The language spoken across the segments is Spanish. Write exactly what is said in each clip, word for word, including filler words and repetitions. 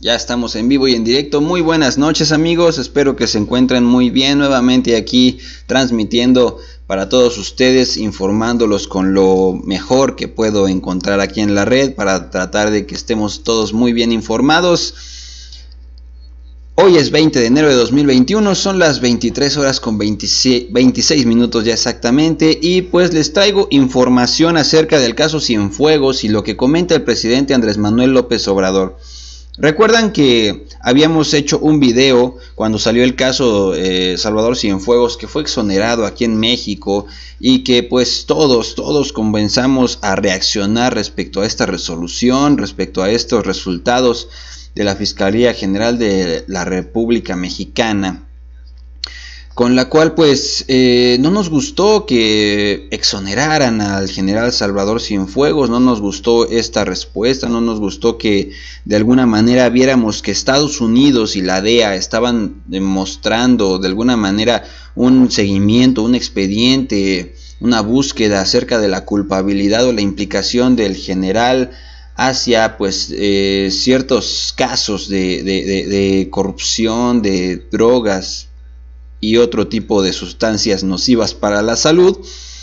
Ya estamos en vivo y en directo. Muy buenas noches, amigos, espero que se encuentren muy bien. Nuevamente aquí transmitiendo para todos ustedes, informándolos con lo mejor que puedo encontrar aquí en la red para tratar de que estemos todos muy bien informados. Hoy es veinte de enero de dos mil veintiuno, son las veintitrés horas con veintiséis minutos ya exactamente, y pues les traigo información acerca del caso Cienfuegos y lo que comenta el presidente Andrés Manuel López Obrador. Recuerdan que habíamos hecho un video cuando salió el caso eh, Salvador Cienfuegos, que fue exonerado aquí en México, y que pues todos, todos comenzamos a reaccionar respecto a esta resolución, respecto a estos resultados de la Fiscalía General de la República Mexicana, con la cual pues eh, no nos gustó que exoneraran al general Salvador Cienfuegos, no nos gustó esta respuesta, no nos gustó que de alguna manera viéramos que Estados Unidos y la D E A estaban demostrando de alguna manera un seguimiento, un expediente, una búsqueda acerca de la culpabilidad o la implicación del general hacia pues eh, ciertos casos de, de, de, de corrupción, de drogas y otro tipo de sustancias nocivas para la salud.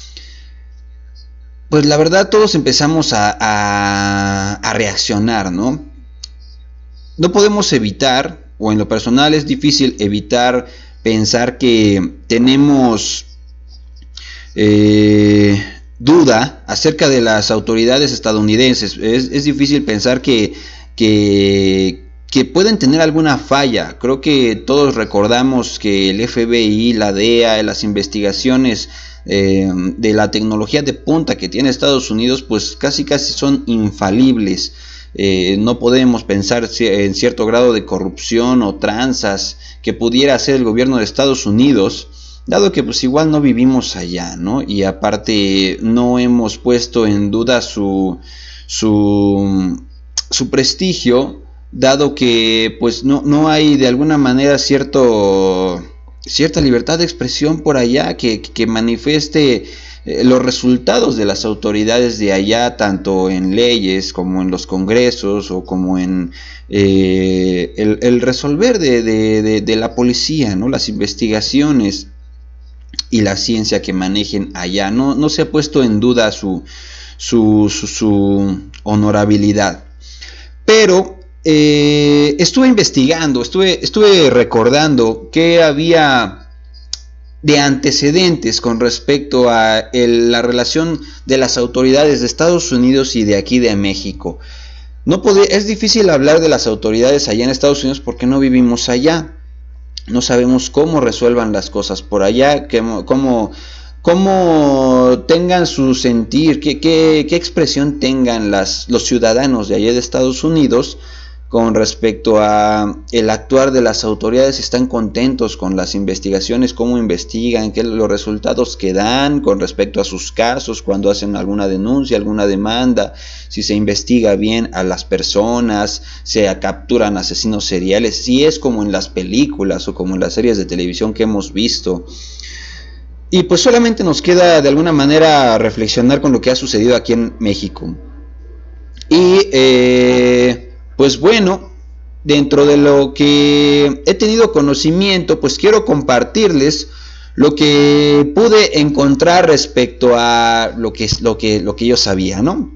Pues la verdad todos empezamos a, a, a reaccionar, ¿no? No podemos evitar, o en lo personal es difícil evitar pensar que tenemos eh, duda acerca de las autoridades estadounidenses. Es, es difícil pensar que, que, que pueden tener alguna falla. Creo que todos recordamos que el F B I, la D E A, las investigaciones eh, de la tecnología de punta que tiene Estados Unidos, pues casi casi son infalibles. Eh, no podemos pensar en cierto grado de corrupción o tranzas que pudiera hacer el gobierno de Estados Unidos, dado que pues igual no vivimos allá, ¿no? Y aparte no hemos puesto en duda su, su, su prestigio, dado que pues no, no hay de alguna manera cierto, cierta libertad de expresión por allá que, que manifieste eh, los resultados de las autoridades de allá, tanto en leyes como en los congresos o como en eh, el, el resolver de, de, de, de la policía, ¿no? Las investigaciones y la ciencia que manejen allá. No, no se ha puesto en duda su, su, su, su honorabilidad. Pero eh, estuve investigando, estuve, estuve recordando que había de antecedentes con respecto a el, la relación de las autoridades de Estados Unidos y de aquí de México. No puede, es difícil hablar de las autoridades allá en Estados Unidos porque no vivimos allá. No sabemos cómo resuelvan las cosas por allá, cómo, cómo tengan su sentir, qué, qué, qué expresión tengan las, los ciudadanos de allá de Estados Unidos con respecto a el actuar de las autoridades, si están contentos con las investigaciones, cómo investigan, qué los resultados que dan con respecto a sus casos, cuando hacen alguna denuncia, alguna demanda, si se investiga bien a las personas, se capturan asesinos seriales, si es como en las películas o como en las series de televisión que hemos visto. Y pues solamente nos queda de alguna manera reflexionar con lo que ha sucedido aquí en México. Y eh, pues bueno, dentro de lo que he tenido conocimiento, pues quiero compartirles lo que pude encontrar respecto a lo que, lo que, lo que yo sabía, ¿no?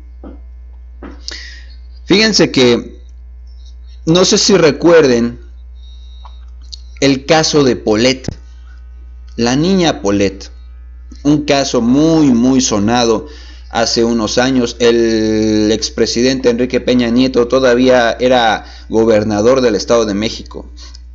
Fíjense que, no sé si recuerden el caso de Polet, la niña Polet, un caso muy muy sonado hace unos años. El expresidente Enrique Peña Nieto todavía era gobernador del Estado de México.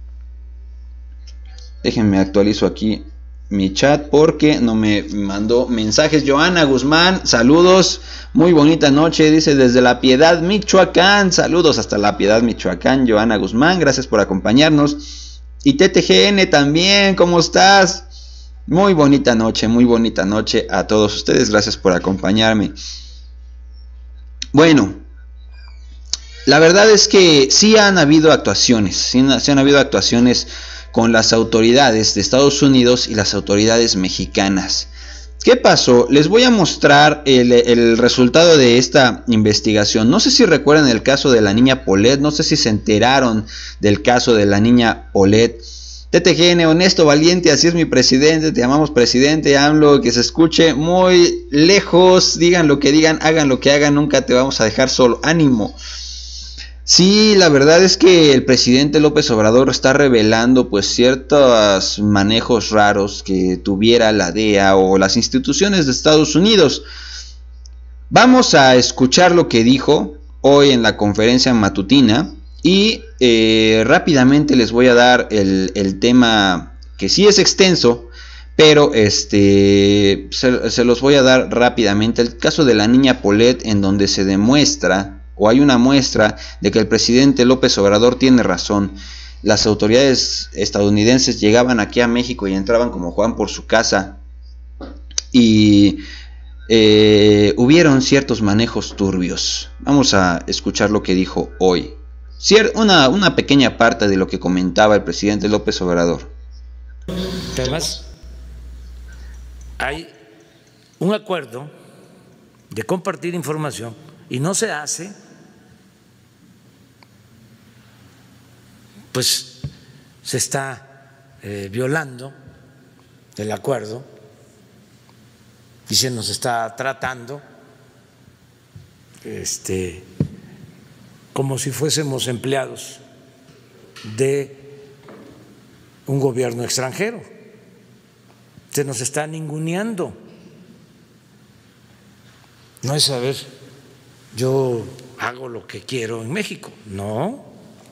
Déjenme actualizo aquí mi chat porque no me mandó mensajes. Joana Guzmán, saludos, muy bonita noche, dice desde La Piedad, Michoacán. Saludos hasta La Piedad, Michoacán, Joana Guzmán, gracias por acompañarnos. Y T T G N también, ¿cómo estás? Muy bonita noche, muy bonita noche a todos ustedes, gracias por acompañarme. Bueno, la verdad es que sí han habido actuaciones, sí, sí han habido actuaciones con las autoridades de Estados Unidos y las autoridades mexicanas. ¿Qué pasó? Les voy a mostrar el, el resultado de esta investigación. No sé si recuerdan el caso de la niña Polet, no sé si se enteraron del caso de la niña Polet. T T G N, honesto, valiente, así es mi presidente, te llamamos presidente AMLO, que se escuche muy lejos, digan lo que digan, hagan lo que hagan, nunca te vamos a dejar solo, ánimo. Sí, la verdad es que el presidente López Obrador está revelando pues ciertos manejos raros que tuviera la D E A o las instituciones de Estados Unidos. Vamos a escuchar lo que dijo hoy en la conferencia matutina y eh, rápidamente les voy a dar el, el tema que sí es extenso, pero este se, se los voy a dar rápidamente. El caso de la niña Polet, en donde se demuestra o hay una muestra de que el presidente López Obrador tiene razón. Las autoridades estadounidenses llegaban aquí a México y entraban como Juan por su casa y eh, hubieron ciertos manejos turbios. Vamos a escuchar lo que dijo hoy. Cier- una, una pequeña parte de lo que comentaba el presidente López Obrador. Además, hay un acuerdo de compartir información y no se hace, pues se está eh, violando el acuerdo y se nos está tratando este, como si fuésemos empleados de un gobierno extranjero. Se nos está ninguneando. No es saber, yo hago lo que quiero en México. No.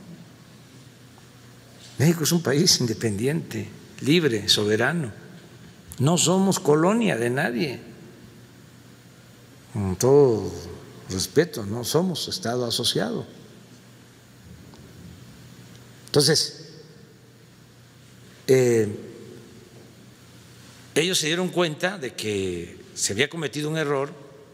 México es un país independiente, libre, soberano. No somos colonia de nadie. Con todo respeto, no somos Estado asociado. Entonces, eh, ellos se dieron cuenta de que se había cometido un error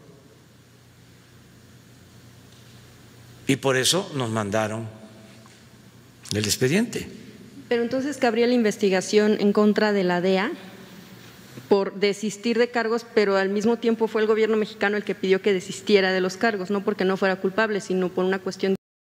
y por eso nos mandaron el expediente. Pero entonces cabría la investigación en contra de la D E A por desistir de cargos, pero al mismo tiempo fue el gobierno mexicano el que pidió que desistiera de los cargos, no porque no fuera culpable, sino por una cuestión.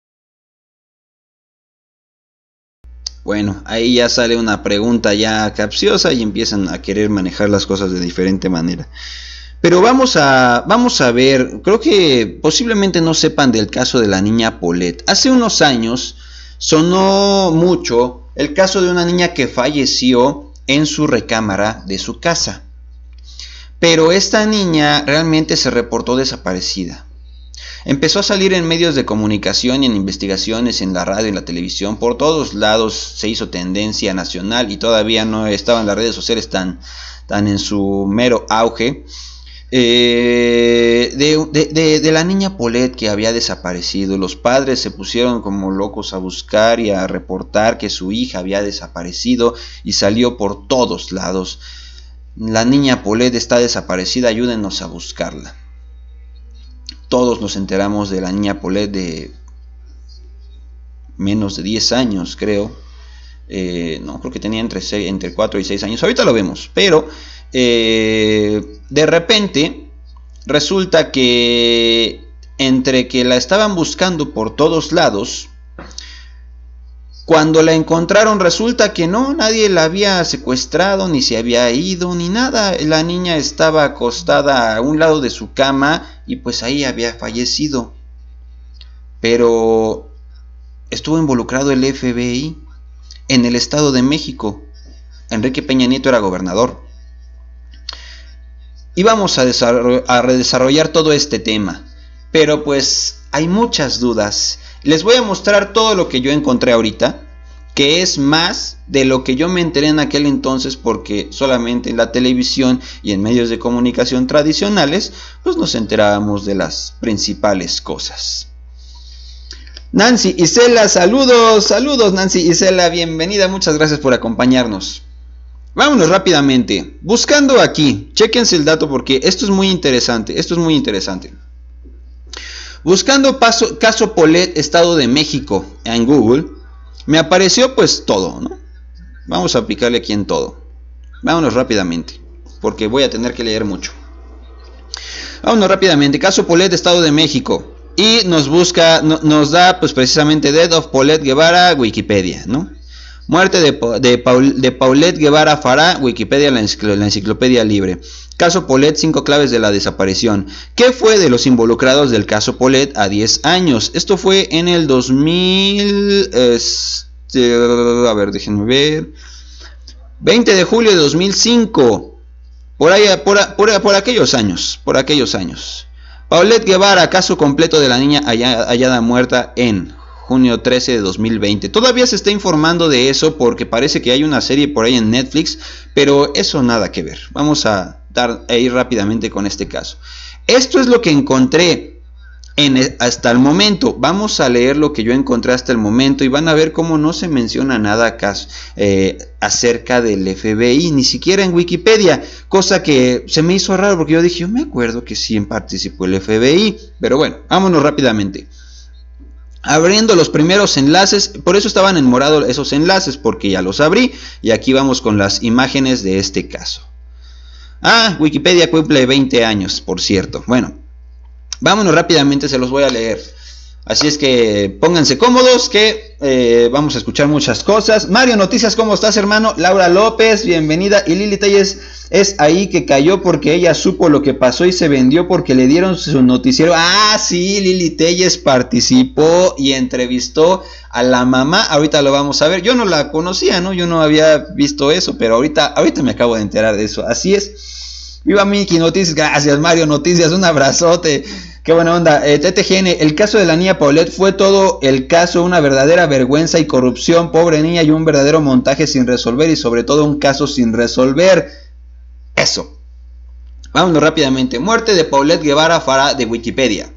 Bueno, ahí ya sale una pregunta ya capciosa y empiezan a querer manejar las cosas de diferente manera. Pero vamos a, vamos a ver, creo que posiblemente no sepan del caso de la niña Polet. Hace unos años sonó mucho el caso de una niña que falleció en su recámara de su casa. Pero esta niña realmente se reportó desaparecida. Empezó a salir en medios de comunicación y en investigaciones, en la radio, en la televisión, por todos lados se hizo tendencia nacional y todavía no estaban las redes sociales tan, tan en su mero auge. Eh, de, de, de, de la niña Polet que había desaparecido. Los padres se pusieron como locos a buscar y a reportar que su hija había desaparecido y salió por todos lados. La niña Polet está desaparecida, ayúdenos a buscarla. Todos nos enteramos de la niña Polet de menos de diez años, creo. Eh, no, creo que tenía entre, seis, entre cuatro y seis años. Ahorita lo vemos, pero eh, de repente resulta que entre que la estaban buscando por todos lados, cuando la encontraron resulta que no, nadie la había secuestrado, ni se había ido, ni nada. La niña estaba acostada a un lado de su cama y pues ahí había fallecido. Pero estuvo involucrado el F B I en el Estado de México. Enrique Peña Nieto era gobernador. Y vamos a, desarroll- a redesarrollar todo este tema. Pero pues hay muchas dudas. Les voy a mostrar todo lo que yo encontré ahorita, que es más de lo que yo me enteré en aquel entonces, porque solamente en la televisión y en medios de comunicación tradicionales pues nos enterábamos de las principales cosas. Nancy Isela, saludos, saludos Nancy Isela, bienvenida, muchas gracias por acompañarnos. Vámonos rápidamente, buscando aquí, chéquense el dato porque esto es muy interesante, esto es muy interesante. Buscando paso, caso Polet, Estado de México en Google, me apareció pues todo, ¿no? Vamos a aplicarle aquí en todo. Vámonos rápidamente. porque voy a tener que leer mucho. Vámonos rápidamente. Caso Paulette, Estado de México. Y nos busca, no, nos da pues precisamente Death of Paulette Guevara, Wikipedia, ¿no? Muerte de, de, Paul, de Paulette Guevara Farah, Wikipedia, la, encicl la enciclopedia libre. Caso Paulette, cinco claves de la desaparición. ¿Qué fue de los involucrados del caso Paulette a diez años? Esto fue en el dos mil... Este, a ver, déjenme ver. veinte de julio de dos mil cinco. Por, ahí, por, por, por aquellos años, por aquellos años. Paulette Guevara, caso completo de la niña hallada, hallada muerta en junio trece de dos mil veinte. Todavía se está informando de eso porque parece que hay una serie por ahí en Netflix, pero eso nada que ver. Vamos a, dar, a ir rápidamente con este caso. Esto es lo que encontré en, hasta el momento. Vamos a leer lo que yo encontré hasta el momento y van a ver cómo no se menciona nada acá, eh, acerca del F B I, ni siquiera en Wikipedia, cosa que se me hizo raro porque yo dije, yo me acuerdo que sí participó el F B I, pero bueno, vámonos rápidamente. Abriendo los primeros enlaces, por eso estaban en morado esos enlaces, porque ya los abrí, y aquí vamos con las imágenes de este caso. Ah, Wikipedia cumple veinte años, por cierto. Bueno, vámonos rápidamente, se los voy a leer. Así es que pónganse cómodos, que eh, vamos a escuchar muchas cosas. Mario Noticias, ¿cómo estás, hermano? Laura López, bienvenida. Y Lili Telles es ahí que cayó porque ella supo lo que pasó y se vendió porque le dieron su noticiero. Ah, sí, Lili Telles participó y entrevistó a la mamá. Ahorita lo vamos a ver. Yo no la conocía, ¿no? Yo no había visto eso, pero ahorita, ahorita me acabo de enterar de eso. Así es. Viva Miki Noticias. Gracias, Mario Noticias. Un abrazote. Qué buena onda. Eh, T T G N, el caso de la niña Paulette fue todo el caso, una verdadera vergüenza y corrupción, pobre niña, y un verdadero montaje sin resolver y sobre todo un caso sin resolver. Eso. Vámonos rápidamente. Muerte de Paulette Guevara Farah de Wikipedia.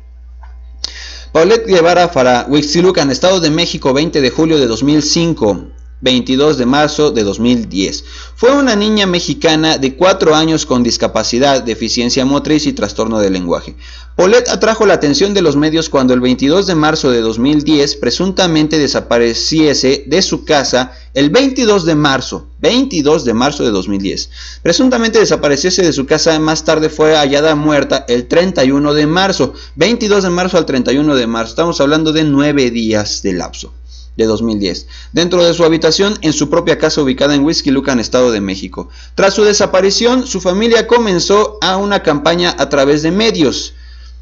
Paulette Guevara Farah, Huixquilucan, Estado de México, veinte de julio de dos mil cinco. veintidós de marzo de dos mil diez. Fue una niña mexicana de cuatro años con discapacidad, deficiencia motriz y trastorno del lenguaje. Paulette atrajo la atención de los medios cuando el veintidós de marzo de dos mil diez presuntamente desapareciese de su casa el veintidós de marzo, veintidós de marzo de dos mil diez. Presuntamente desapareciese de su casa, más tarde fue hallada muerta el treinta y uno de marzo, veintidós de marzo al treinta y uno de marzo. Estamos hablando de nueve días de lapso. De dos mil diez, dentro de su habitación en su propia casa ubicada en Huixquilucan, Estado de México. Tras su desaparición, su familia comenzó a una campaña a través de medios,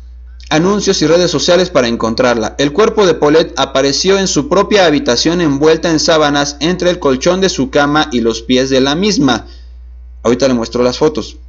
anuncios y redes sociales para encontrarla. El cuerpo de Paulette apareció en su propia habitación envuelta en sábanas entre el colchón de su cama y los pies de la misma. Ahorita le muestro las fotos.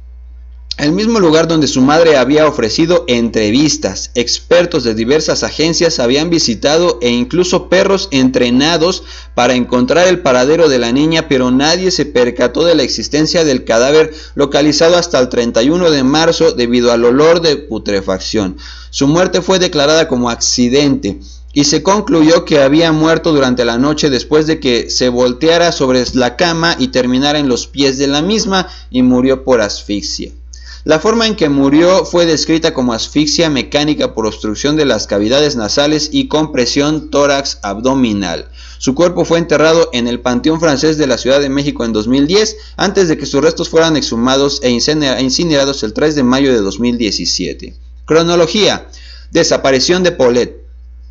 El mismo lugar donde su madre había ofrecido entrevistas. Expertos de diversas agencias habían visitado e incluso perros entrenados para encontrar el paradero de la niña, pero nadie se percató de la existencia del cadáver localizado hasta el treinta y uno de marzo debido al olor de putrefacción. Su muerte fue declarada como accidente y se concluyó que había muerto durante la noche después de que se volteara sobre la cama y terminara en los pies de la misma y murió por asfixia. La forma en que murió fue descrita como asfixia mecánica por obstrucción de las cavidades nasales y compresión tórax abdominal. Su cuerpo fue enterrado en el Panteón Francés de la Ciudad de México en dos mil diez, antes de que sus restos fueran exhumados e incinerados el tres de mayo de dos mil diecisiete. Cronología. Desaparición de Paulette.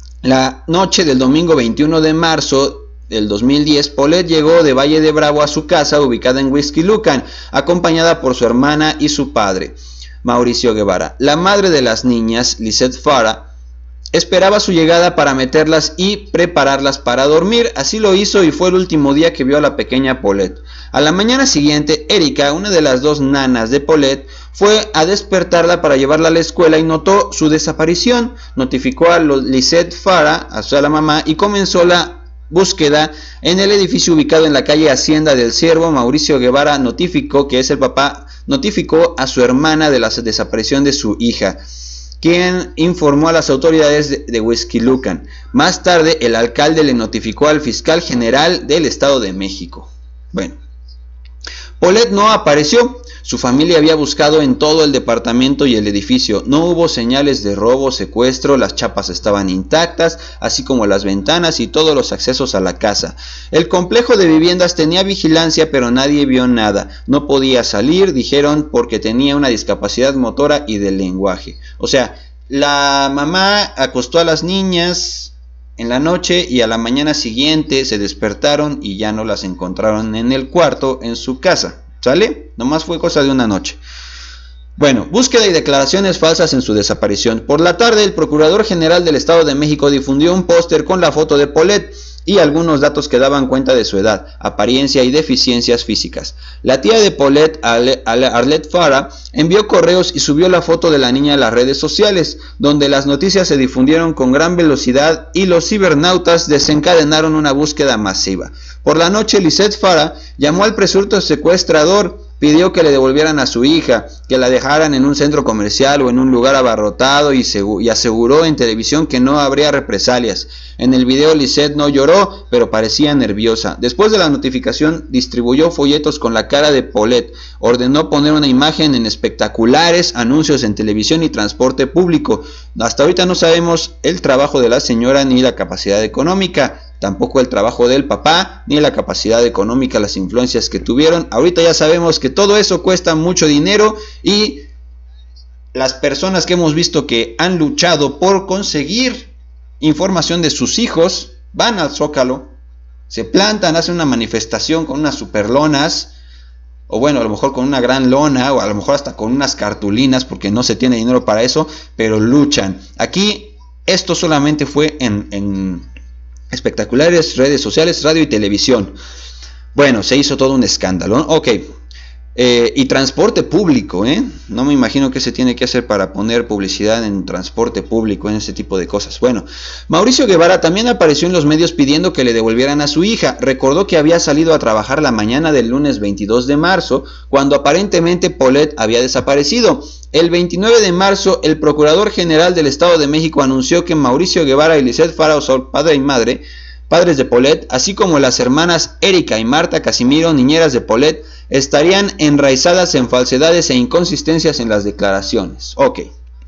La noche del domingo veintiuno de marzo del dos mil diez, Paulette llegó de Valle de Bravo a su casa ubicada en Huixquilucan, acompañada por su hermana y su padre, Mauricio Guevara. La madre de las niñas, Lisette Farah, esperaba su llegada para meterlas y prepararlas para dormir. Así lo hizo y fue el último día que vio a la pequeña Paulette. A la mañana siguiente, Erika, una de las dos nanas de Paulette, fue a despertarla para llevarla a la escuela y notó su desaparición. Notificó a Lisette Farah, a su a la mamá, y comenzó la búsqueda en el edificio ubicado en la calle Hacienda del Ciervo. Mauricio Guevara notificó, que es el papá, notificó a su hermana de la desaparición de su hija, quien informó a las autoridades de, de Huixquilucan. Más tarde, el alcalde le notificó al fiscal general del Estado de México. Bueno, Paulette no apareció. Su familia había buscado en todo el departamento y el edificio. No hubo señales de robo, secuestro, las chapas estaban intactas, así como las ventanas y todos los accesos a la casa. El complejo de viviendas tenía vigilancia, pero nadie vio nada. No podía salir, dijeron, porque tenía una discapacidad motora y del lenguaje. O sea, la mamá acostó a las niñas en la noche y a la mañana siguiente se despertaron y ya no las encontraron en el cuarto en su casa. ¿Sale? Nomás fue cosa de una noche. Bueno, búsqueda y declaraciones falsas en su desaparición. Por la tarde, el Procurador General del Estado de México difundió un póster con la foto de Paulette y algunos datos que daban cuenta de su edad, apariencia y deficiencias físicas. La tía de Paulette, Arlette Farah, envió correos y subió la foto de la niña a las redes sociales, donde las noticias se difundieron con gran velocidad y los cibernautas desencadenaron una búsqueda masiva. Por la noche, Lisette Farah llamó al presunto secuestrador, pidió que le devolvieran a su hija, que la dejaran en un centro comercial o en un lugar abarrotado y, y aseguró en televisión que no habría represalias. En el video Lisette no lloró, pero parecía nerviosa. Después de la notificación, distribuyó folletos con la cara de Paulette. Ordenó poner una imagen en espectaculares anuncios en televisión y transporte público. Hasta ahorita no sabemos el trabajo de la señora ni la capacidad económica. Tampoco el trabajo del papá, ni la capacidad económica, las influencias que tuvieron. Ahorita ya sabemos que todo eso cuesta mucho dinero y las personas que hemos visto que han luchado por conseguir información de sus hijos, van al Zócalo, se plantan, hacen una manifestación con unas superlonas, o bueno, a lo mejor con una gran lona, o a lo mejor hasta con unas cartulinas, porque no se tiene dinero para eso, pero luchan. Aquí esto solamente fue en... en espectaculares, redes sociales, radio y televisión. Bueno, se hizo todo un escándalo, ¿no? Ok. Eh, y transporte público, ¿eh? No me imagino qué se tiene que hacer para poner publicidad en transporte público, en ese tipo de cosas. Bueno, Mauricio Guevara también apareció en los medios pidiendo que le devolvieran a su hija. Recordó que había salido a trabajar la mañana del lunes veintidós de marzo, cuando aparentemente Paulette había desaparecido. El veintinueve de marzo, el Procurador General del Estado de México anunció que Mauricio Guevara y Lisette Farah son padre y madre, padres de Paulette, así como las hermanas Erika y Marta Casimiro, niñeras de Paulette, estarían enraizadas en falsedades e inconsistencias en las declaraciones. Ok.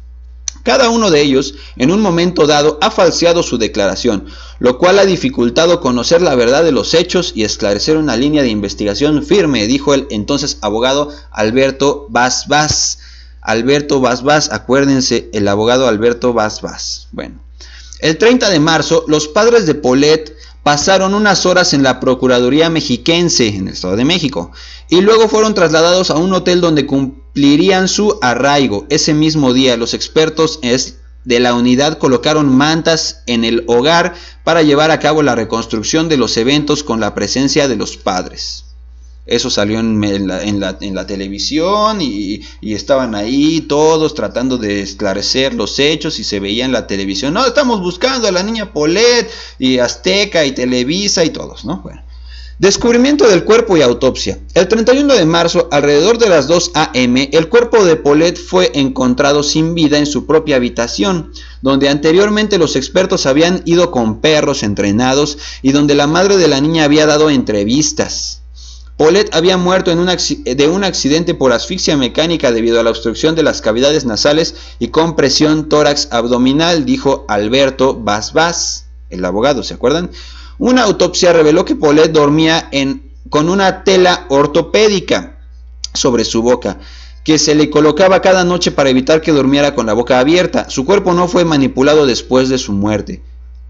Cada uno de ellos, en un momento dado, ha falseado su declaración, lo cual ha dificultado conocer la verdad de los hechos y esclarecer una línea de investigación firme, dijo el entonces abogado Alberto Vaz Vaz. Alberto Vaz Vaz, acuérdense, el abogado Alberto Vaz Vaz. Bueno, el treinta de marzo, los padres de Paulette pasaron unas horas en la Procuraduría Mexiquense, en el Estado de México, y luego fueron trasladados a un hotel donde cumplirían su arraigo. Ese mismo día, los expertos de la unidad colocaron mantas en el hogar para llevar a cabo la reconstrucción de los eventos con la presencia de los padres. Eso salió en, en, la, en, la, en la televisión y, y estaban ahí todos tratando de esclarecer los hechos y se veía en la televisión. No, estamos buscando a la niña Paulette y Azteca y Televisa y todos, ¿no? Bueno. Descubrimiento del cuerpo y autopsia. El treinta y uno de marzo, alrededor de las dos a eme, el cuerpo de Paulette fue encontrado sin vida en su propia habitación, donde anteriormente los expertos habían ido con perros entrenados y donde la madre de la niña había dado entrevistas. Paulette había muerto en un de un accidente por asfixia mecánica debido a la obstrucción de las cavidades nasales y compresión tórax abdominal, dijo Alberto Vaz Vaz, el abogado, ¿se acuerdan? Una autopsia reveló que Paulette dormía en, con una tela ortopédica sobre su boca, que se le colocaba cada noche para evitar que durmiera con la boca abierta. Su cuerpo no fue manipulado después de su muerte.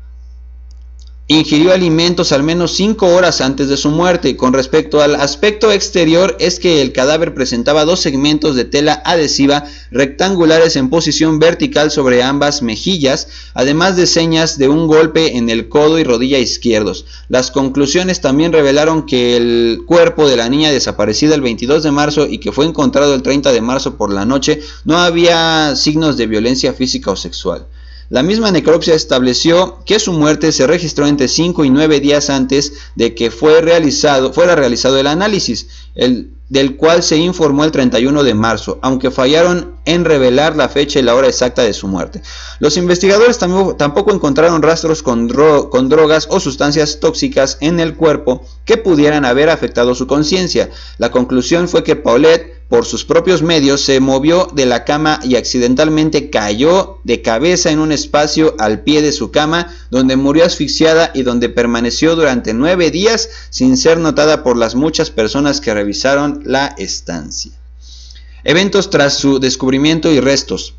Ingirió alimentos al menos cinco horas antes de su muerte. Con respecto al aspecto exterior, es que el cadáver presentaba dos segmentos de tela adhesiva rectangulares en posición vertical sobre ambas mejillas, además de señas de un golpe en el codo y rodilla izquierdos. Las conclusiones también revelaron que el cuerpo de la niña desaparecida el veintidós de marzo y que fue encontrado el treinta de marzo por la noche no había signos de violencia física o sexual. La misma necropsia estableció que su muerte se registró entre cinco y nueve días antes de que fue realizado, fuera realizado el análisis. El del cual se informó el treinta y uno de marzo, aunque fallaron en revelar la fecha y la hora exacta de su muerte. Los investigadores tampoco encontraron rastros con, dro con drogas o sustancias tóxicas en el cuerpo que pudieran haber afectado su conciencia. La conclusión fue que Paulette, por sus propios medios, se movió de la cama y accidentalmente cayó de cabeza en un espacio al pie de su cama, donde murió asfixiada y donde permaneció durante nueve días sin ser notada por las muchas personas que revisaron la estancia. Eventos tras su descubrimiento y restos.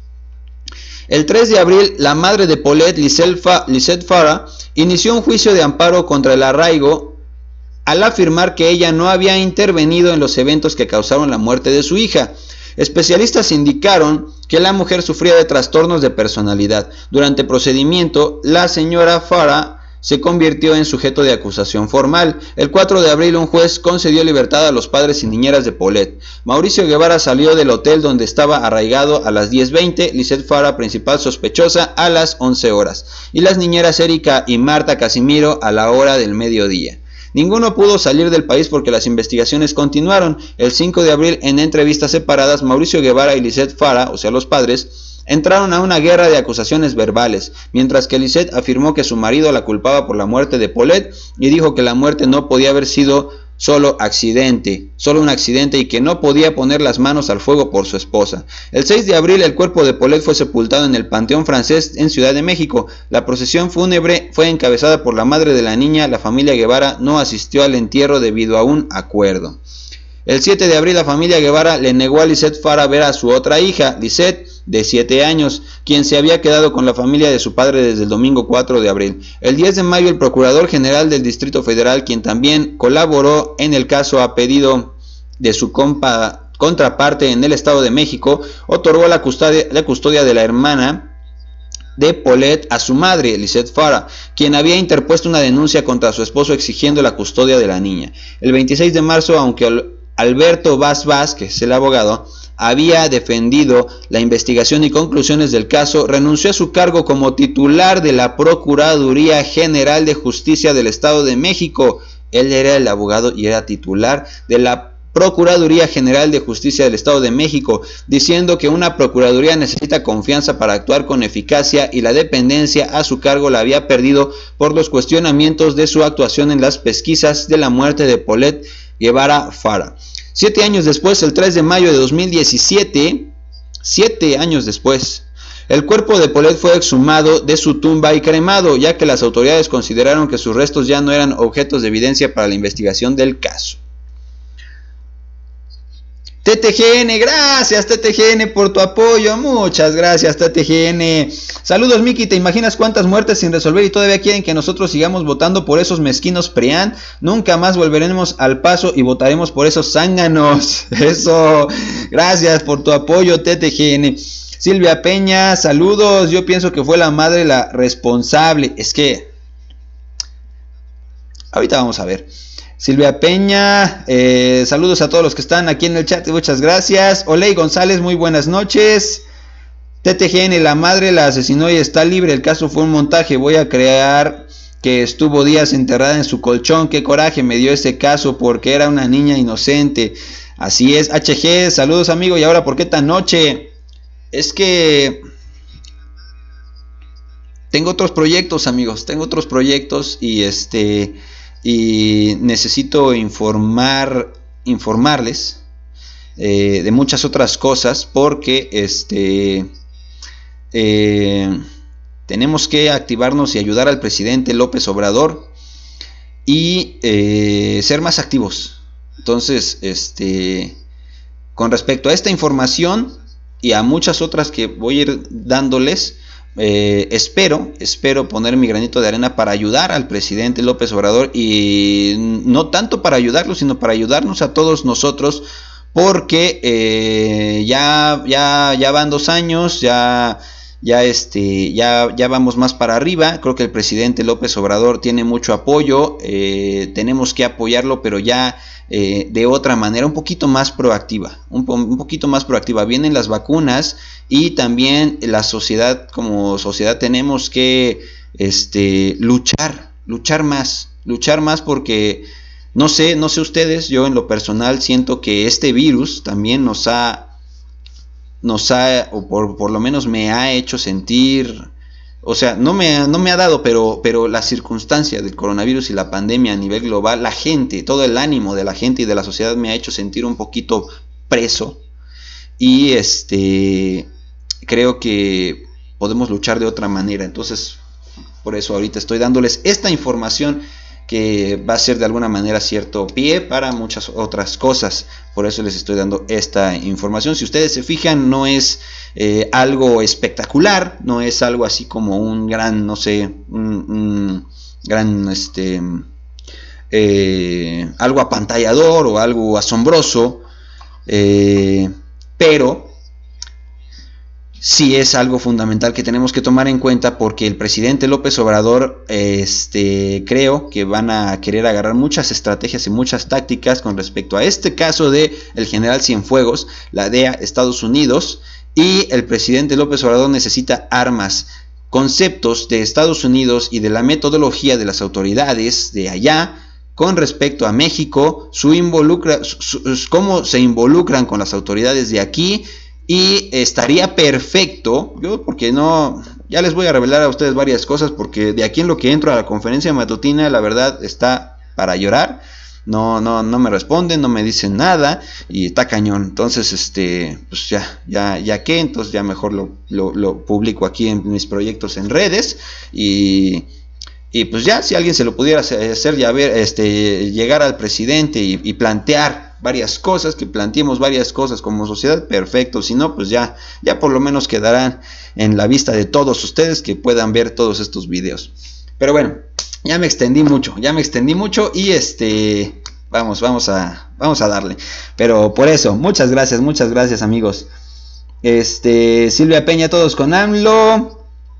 El tres de abril, la madre de Paulette, Lisette Farah, inició un juicio de amparo contra el arraigo al afirmar que ella no había intervenido en los eventos que causaron la muerte de su hija. Especialistas indicaron que la mujer sufría de trastornos de personalidad. Durante el procedimiento, la señora Farah se convirtió en sujeto de acusación formal. El cuatro de abril, un juez concedió libertad a los padres y niñeras de Paulette. Mauricio Guevara salió del hotel donde estaba arraigado a las diez veinte, Lisette Farah, principal sospechosa, a las once horas, y las niñeras Erika y Marta Casimiro a la hora del mediodía. Ninguno pudo salir del país porque las investigaciones continuaron. El cinco de abril, en entrevistas separadas, Mauricio Guevara y Lisette Farah, o sea los padres, entraron a una guerra de acusaciones verbales, mientras que Lisette afirmó que su marido la culpaba por la muerte de Paulette y dijo que la muerte no podía haber sido solo accidente, solo un accidente y que no podía poner las manos al fuego por su esposa. El seis de abril, el cuerpo de Paulette fue sepultado en el Panteón Francés en Ciudad de México. La procesión fúnebre fue encabezada por la madre de la niña. La familia Guevara no asistió al entierro debido a un acuerdo. El siete de abril, la familia Guevara le negó a Lisette Farah ver a su otra hija, Lisette, de siete años, quien se había quedado con la familia de su padre desde el domingo cuatro de abril. El diez de mayo, el Procurador General del Distrito Federal, quien también colaboró en el caso a pedido de su compa, contraparte en el Estado de México, otorgó la custodia, la custodia de la hermana de Paulette a su madre, Lisette Farah, quien había interpuesto una denuncia contra su esposo exigiendo la custodia de la niña. El veintiséis de marzo, aunque Alberto Vaz Vaz, que es el abogado, había defendido la investigación y conclusiones del caso, renunció a su cargo como titular de la Procuraduría General de Justicia del Estado de México. Él era el abogado y era titular de la Procuraduría General de Justicia del Estado de México, diciendo que una Procuraduría necesita confianza para actuar con eficacia y la dependencia a su cargo la había perdido por los cuestionamientos de su actuación en las pesquisas de la muerte de Paulette Guevara Farah. Siete años después, el tres de mayo de dos mil diecisiete, siete años después, el cuerpo de Paulette fue exhumado de su tumba y cremado, ya que las autoridades consideraron que sus restos ya no eran objetos de evidencia para la investigación del caso. T T G N, gracias T T G N por tu apoyo, muchas gracias T T G N. Saludos Miki, ¿te imaginas cuántas muertes sin resolver y todavía quieren que nosotros sigamos votando por esos mezquinos PRIAN? Nunca más volveremos al Paso y votaremos por esos zánganos. Eso, gracias por tu apoyo T T G N. Silvia Peña, saludos, yo pienso que fue la madre la responsable. Es que ahorita vamos a ver. Silvia Peña, eh, saludos a todos los que están aquí en el chat, muchas gracias. Oley González, muy buenas noches. T T G N, la madre la asesinó y está libre, el caso fue un montaje. Voy a crear que estuvo días enterrada en su colchón. Qué coraje me dio ese caso porque era una niña inocente. Así es, H G, saludos amigo. Y ahora, ¿por qué tan noche? Es que tengo otros proyectos, amigos, tengo otros proyectos y este... y necesito informar informarles eh, de muchas otras cosas porque este eh, tenemos que activarnos y ayudar al presidente López Obrador y eh, ser más activos. Entonces, este con respecto a esta información y a muchas otras que voy a ir dándoles, Eh, espero, espero poner mi granito de arena para ayudar al presidente López Obrador y no tanto para ayudarlo, sino para ayudarnos a todos nosotros, porque eh, ya, ya, ya van dos años, ya, ya, este, ya, ya vamos más para arriba. Creo que el presidente López Obrador tiene mucho apoyo, eh, tenemos que apoyarlo, pero ya eh, de otra manera, un poquito más proactiva, un, po un poquito más proactiva. Vienen las vacunas y también la sociedad, como sociedad tenemos que este, luchar, luchar más, luchar más porque No sé, no sé ustedes, yo en lo personal siento que este virus también nos ha, nos ha, o por, por lo menos me ha hecho sentir, o sea, no me, no me ha dado, pero, pero la circunstancia del coronavirus y la pandemia a nivel global, la gente, todo el ánimo de la gente y de la sociedad me ha hecho sentir un poquito preso. Y este, creo que podemos luchar de otra manera. Entonces, por eso ahorita estoy dándoles esta información que va a ser de alguna manera cierto pie para muchas otras cosas. Por eso les estoy dando esta información. Si ustedes se fijan, no es eh, algo espectacular, no es algo así como un gran, no sé, un, un gran, este, eh, algo apantallador o algo asombroso, eh, pero sí es algo fundamental que tenemos que tomar en cuenta, porque el presidente López Obrador, este, creo que van a querer agarrar muchas estrategias y muchas tácticas con respecto a este caso de el general Cienfuegos, la D E A, Estados Unidos, y el presidente López Obrador necesita armas, conceptos de Estados Unidos y de la metodología de las autoridades de allá con respecto a México, su involucra, su, su, cómo se involucran con las autoridades de aquí. Y estaría perfecto, yo porque no, ya les voy a revelar a ustedes varias cosas, porque de aquí en lo que entro a la conferencia matutina, la verdad está para llorar, no, no, no me responden, no me dicen nada, y está cañón. Entonces, este, pues ya, ya, ya que, entonces ya mejor lo, lo, lo publico aquí en mis proyectos en redes, y... Y pues ya, si alguien se lo pudiera hacer, ya ver, este, llegar al presidente y, y plantear varias cosas, que planteemos varias cosas como sociedad, perfecto. Si no, pues ya, ya por lo menos quedarán en la vista de todos ustedes que puedan ver todos estos videos. Pero bueno, ya me extendí mucho, ya me extendí mucho y este, vamos, vamos a, vamos a darle. Pero por eso, muchas gracias, muchas gracias amigos. Este, Silvia Peña, todos con AMLO.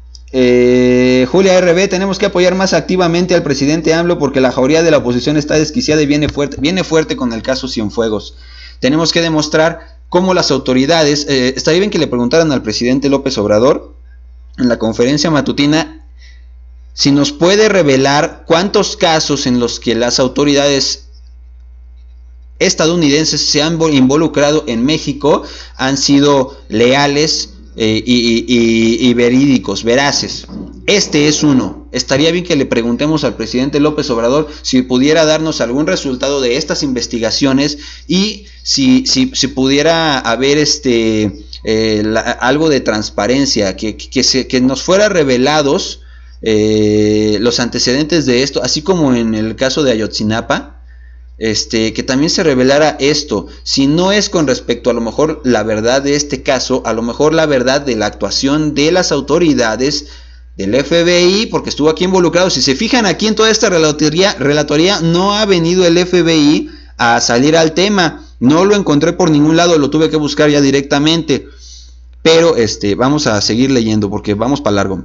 Eh, Julia R B, tenemos que apoyar más activamente al presidente AMLO porque la jauría de la oposición está desquiciada y viene fuerte, viene fuerte con el caso Cienfuegos. Tenemos que demostrar cómo las autoridades, eh, estaría bien que le preguntaran al presidente López Obrador en la conferencia matutina si nos puede revelar cuántos casos en los que las autoridades estadounidenses se han involucrado en México han sido leales Eh, y, y, y verídicos, veraces. Este es uno. Estaría bien que le preguntemos al presidente López Obrador si pudiera darnos algún resultado de estas investigaciones y si, si, si pudiera haber este eh, la, algo de transparencia, que, que, se, que nos fuera revelados eh, los antecedentes de esto, así como en el caso de Ayotzinapa. Este, que también se revelara esto, si no es con respecto a lo mejor la verdad de este caso, a lo mejor la verdad de la actuación de las autoridades del F B I, porque estuvo aquí involucrado. Si se fijan aquí en toda esta relatoría, relatoría no ha venido el F B I a salir al tema, no lo encontré por ningún lado, lo tuve que buscar ya directamente, pero este, vamos a seguir leyendo porque vamos para largo.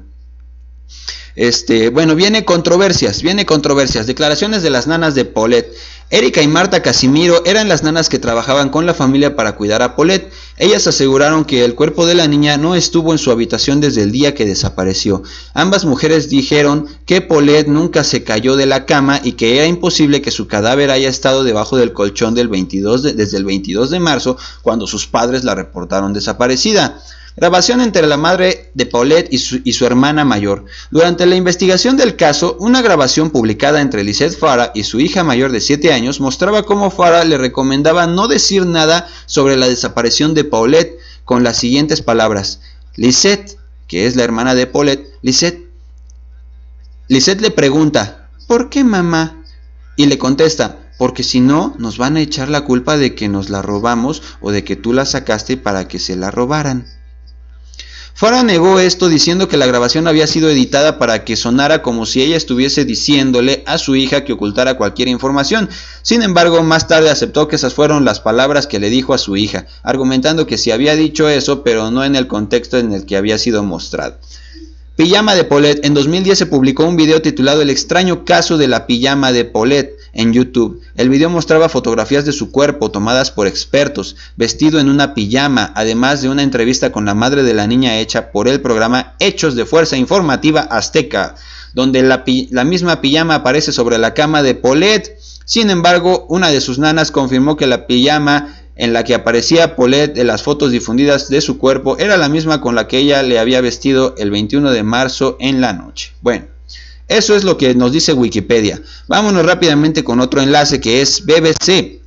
Este, bueno, viene controversias, viene controversias, declaraciones de las nanas de Paulette. Erika y Marta Casimiro eran las nanas que trabajaban con la familia para cuidar a Paulette. Ellas aseguraron que el cuerpo de la niña no estuvo en su habitación desde el día que desapareció. Ambas mujeres dijeron que Paulette nunca se cayó de la cama y que era imposible que su cadáver haya estado debajo del colchón del veintidós de, desde el veintidós de marzo, cuando sus padres la reportaron desaparecida. Grabación entre la madre de Paulette y su, y su hermana mayor. Durante la investigación del caso, una grabación publicada entre Lisette Farah y su hija mayor de siete años mostraba cómo Farah le recomendaba no decir nada sobre la desaparición de Paulette con las siguientes palabras: Lisette, que es la hermana de Paulette, Lisette, Lisette le pregunta, ¿por qué mamá? Y le contesta, porque si no, nos van a echar la culpa de que nos la robamos o de que tú la sacaste para que se la robaran. Farah negó esto diciendo que la grabación había sido editada para que sonara como si ella estuviese diciéndole a su hija que ocultara cualquier información. Sin embargo, más tarde aceptó que esas fueron las palabras que le dijo a su hija, argumentando que sí había dicho eso, pero no en el contexto en el que había sido mostrado. Pijama de Paulette. En dos mil diez se publicó un video titulado El extraño caso de la pijama de Paulette en YouTube. El video mostraba fotografías de su cuerpo tomadas por expertos, vestido en una pijama, además de una entrevista con la madre de la niña hecha por el programa Hechos de Fuerza Informativa Azteca, donde la, la misma pijama aparece sobre la cama de Paulette. Sin embargo, una de sus nanas confirmó que la pijama en la que aparecía Paulette en las fotos difundidas de su cuerpo era la misma con la que ella le había vestido el veintiuno de marzo en la noche. Bueno, eso es lo que nos dice Wikipedia. Vámonos rápidamente con otro enlace que es B B C.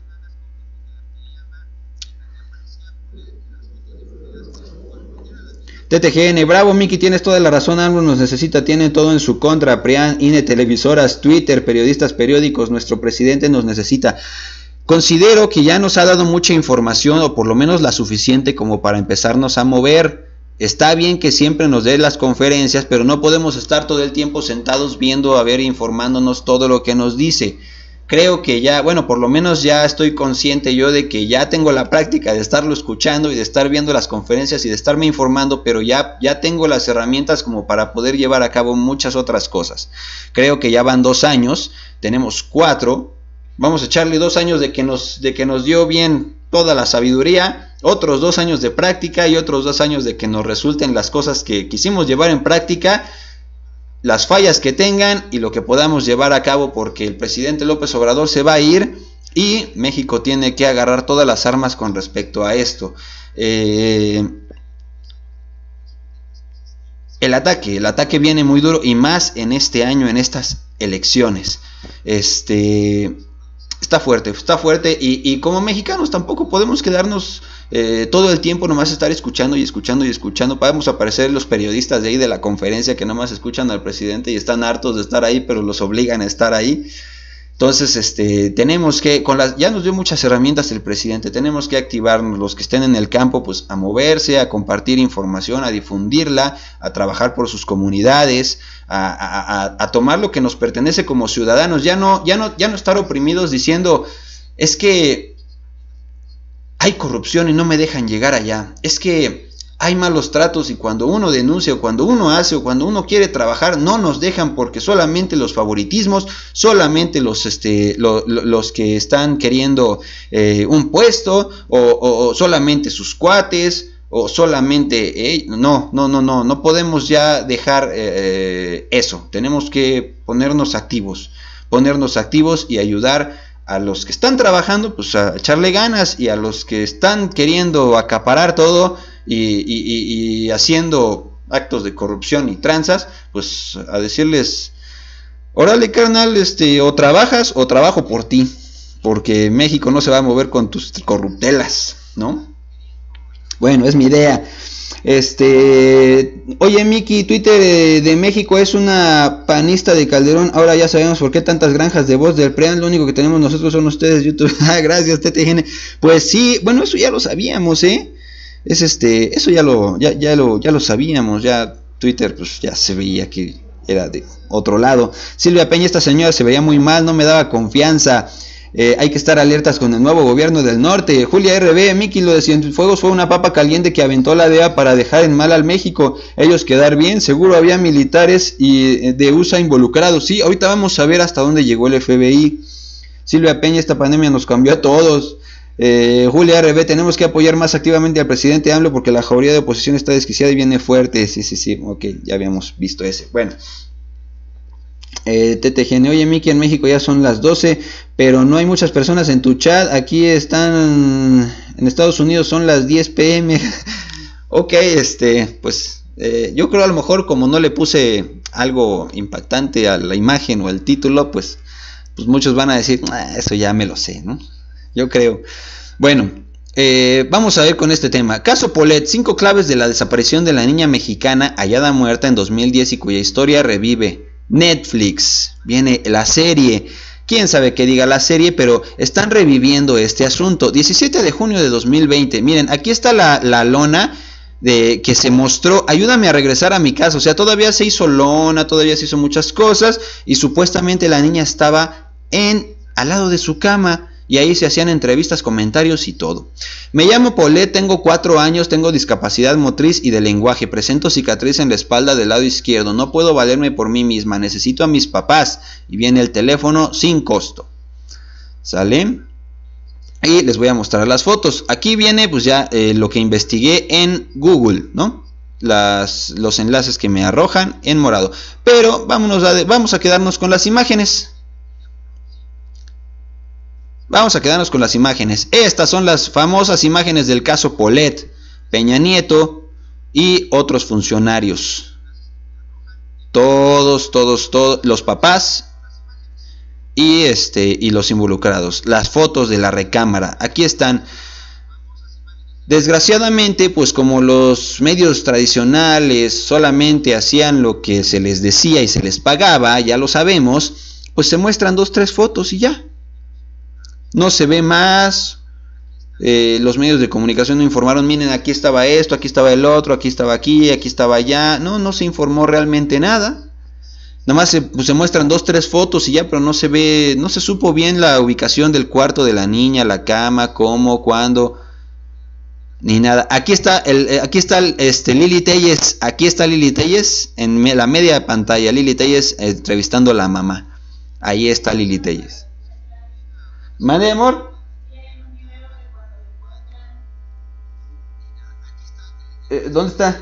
T T G N, bravo Miki, tienes toda la razón, AMLO nos necesita, tiene todo en su contra, PRIAN, I N E, televisoras, Twitter, periodistas, periódicos, nuestro presidente nos necesita. Considero que ya nos ha dado mucha información, o por lo menos la suficiente como para empezarnos a mover. Está bien que siempre nos dé las conferencias, pero no podemos estar todo el tiempo sentados viendo, a ver, informándonos todo lo que nos dice. Creo que ya, bueno, por lo menos ya estoy consciente yo de que ya tengo la práctica de estarlo escuchando y de estar viendo las conferencias y de estarme informando, pero ya, ya tengo las herramientas como para poder llevar a cabo muchas otras cosas. Creo que ya van dos años, tenemos cuatro. Vamos a echarle dos años de que nos, de que nos dio bien toda la sabiduría, otros dos años de práctica y otros dos años de que nos resulten las cosas que quisimos llevar en práctica, las fallas que tengan y lo que podamos llevar a cabo, porque el presidente López Obrador se va a ir y México tiene que agarrar todas las armas con respecto a esto. Eh, el ataque, el ataque viene muy duro y más en este año, en estas elecciones. Este... Está fuerte, está fuerte y, y como mexicanos tampoco podemos quedarnos eh, todo el tiempo nomás estar escuchando y escuchando y escuchando. Vamos a aparecer los periodistas de ahí de la conferencia que nomás escuchan al presidente y están hartos de estar ahí, pero los obligan a estar ahí. Entonces, este, tenemos que, con las, ya nos dio muchas herramientas el presidente, tenemos que activarnos, los que estén en el campo, pues a moverse, a compartir información, a difundirla, a trabajar por sus comunidades, a, a, a, a tomar lo que nos pertenece como ciudadanos, ya no, ya no, ya no estar oprimidos diciendo, es que hay corrupción y no me dejan llegar allá, es que hay malos tratos y cuando uno denuncia o cuando uno hace o cuando uno quiere trabajar no nos dejan porque solamente los favoritismos, solamente los, este, lo, lo, los que están queriendo eh, un puesto o, o, o solamente sus cuates o solamente... Eh, no, no, no, no, no podemos ya dejar eh, eso, tenemos que ponernos activos, ponernos activos y ayudar a los que están trabajando, pues a echarle ganas y a los que están queriendo acaparar todo y, y, y haciendo actos de corrupción y tranzas, pues a decirles, órale carnal, este, o trabajas o trabajo por ti, porque México no se va a mover con tus corruptelas, ¿no? Bueno, es mi idea. Este, oye Miki, Twitter de, de México es una panista de Calderón. Ahora ya sabemos por qué tantas granjas de voz del PRIAN. Lo único que tenemos nosotros son ustedes, YouTube. Gracias, T T G N. Pues sí, bueno, eso ya lo sabíamos, ¿eh? Es este, eso ya lo, ya, ya lo, ya lo sabíamos. Ya Twitter, pues ya se veía que era de otro lado. Silvia Peña, esta señora se veía muy mal, no me daba confianza. Eh, hay que estar alertas con el nuevo gobierno del norte. Julia R B, Miki, lo de Cienfuegos fue una papa caliente que aventó la D E A para dejar en mal al México, ellos quedar bien, seguro había militares y de U S A involucrados. Sí, ahorita vamos a ver hasta dónde llegó el F B I. Silvia Peña, esta pandemia nos cambió a todos. eh, Julia R B, tenemos que apoyar más activamente al presidente AMLO porque la jauría de oposición está desquiciada y viene fuerte. Sí, sí, sí, ok, ya habíamos visto ese. Bueno, Eh, T T G N, oye Miki, en México ya son las doce, pero no hay muchas personas en tu chat. Aquí están, en Estados Unidos son las diez pe eme. Ok, este, pues eh, yo creo a lo mejor como no le puse algo impactante a la imagen o al título, pues, pues muchos van a decir, ah, eso ya me lo sé, ¿no? Yo creo. Bueno, eh, vamos a ver con este tema. Caso Paulette, cinco claves de la desaparición de la niña mexicana hallada muerta en dos mil diez y cuya historia revive. Netflix, viene la serie, quién sabe qué diga la serie, pero están reviviendo este asunto. diecisiete de junio de dos mil veinte, miren, aquí está la, la lona de que se mostró, ayúdame a regresar a mi casa, o sea, todavía se hizo lona, todavía se hizo muchas cosas, y supuestamente la niña estaba en, al lado de su cama, y ahí se hacían entrevistas, comentarios y todo. Me llamo Paulette, tengo cuatro años, tengo discapacidad motriz y de lenguaje, presento cicatriz en la espalda del lado izquierdo, no puedo valerme por mí misma, necesito a mis papás, y viene el teléfono sin costo. ¿Sale? Y les voy a mostrar las fotos. Aquí viene pues ya eh, lo que investigué en Google, ¿no? Las, los enlaces que me arrojan en morado. Pero vámonos a, vamos a quedarnos con las imágenes. Vamos a quedarnos con las imágenes. Estas son las famosas imágenes del caso Polet, Peña Nieto y otros funcionarios. Todos, todos, todos, los papás y, este, y los involucrados. Las fotos de la recámara. Aquí están. Desgraciadamente, pues como los medios tradicionales solamente hacían lo que se les decía y se les pagaba, ya lo sabemos, pues se muestran dos, tres fotos y ya. No se ve más. Eh, los medios de comunicación no informaron, miren, aquí estaba esto, aquí estaba el otro, aquí estaba aquí, aquí estaba allá. No, no se informó realmente nada. Nada más se, pues, se muestran dos, tres fotos y ya, pero no se ve, no se supo bien la ubicación del cuarto de la niña, la cama, cómo, cuándo, ni nada. Aquí está, el, aquí está el, este, Lili Telles, aquí está Lili Telles en me, la media pantalla, Lili Telles eh, entrevistando a la mamá. Ahí está Lili Telles. ¿Mande, amor? Eh, ¿Dónde está?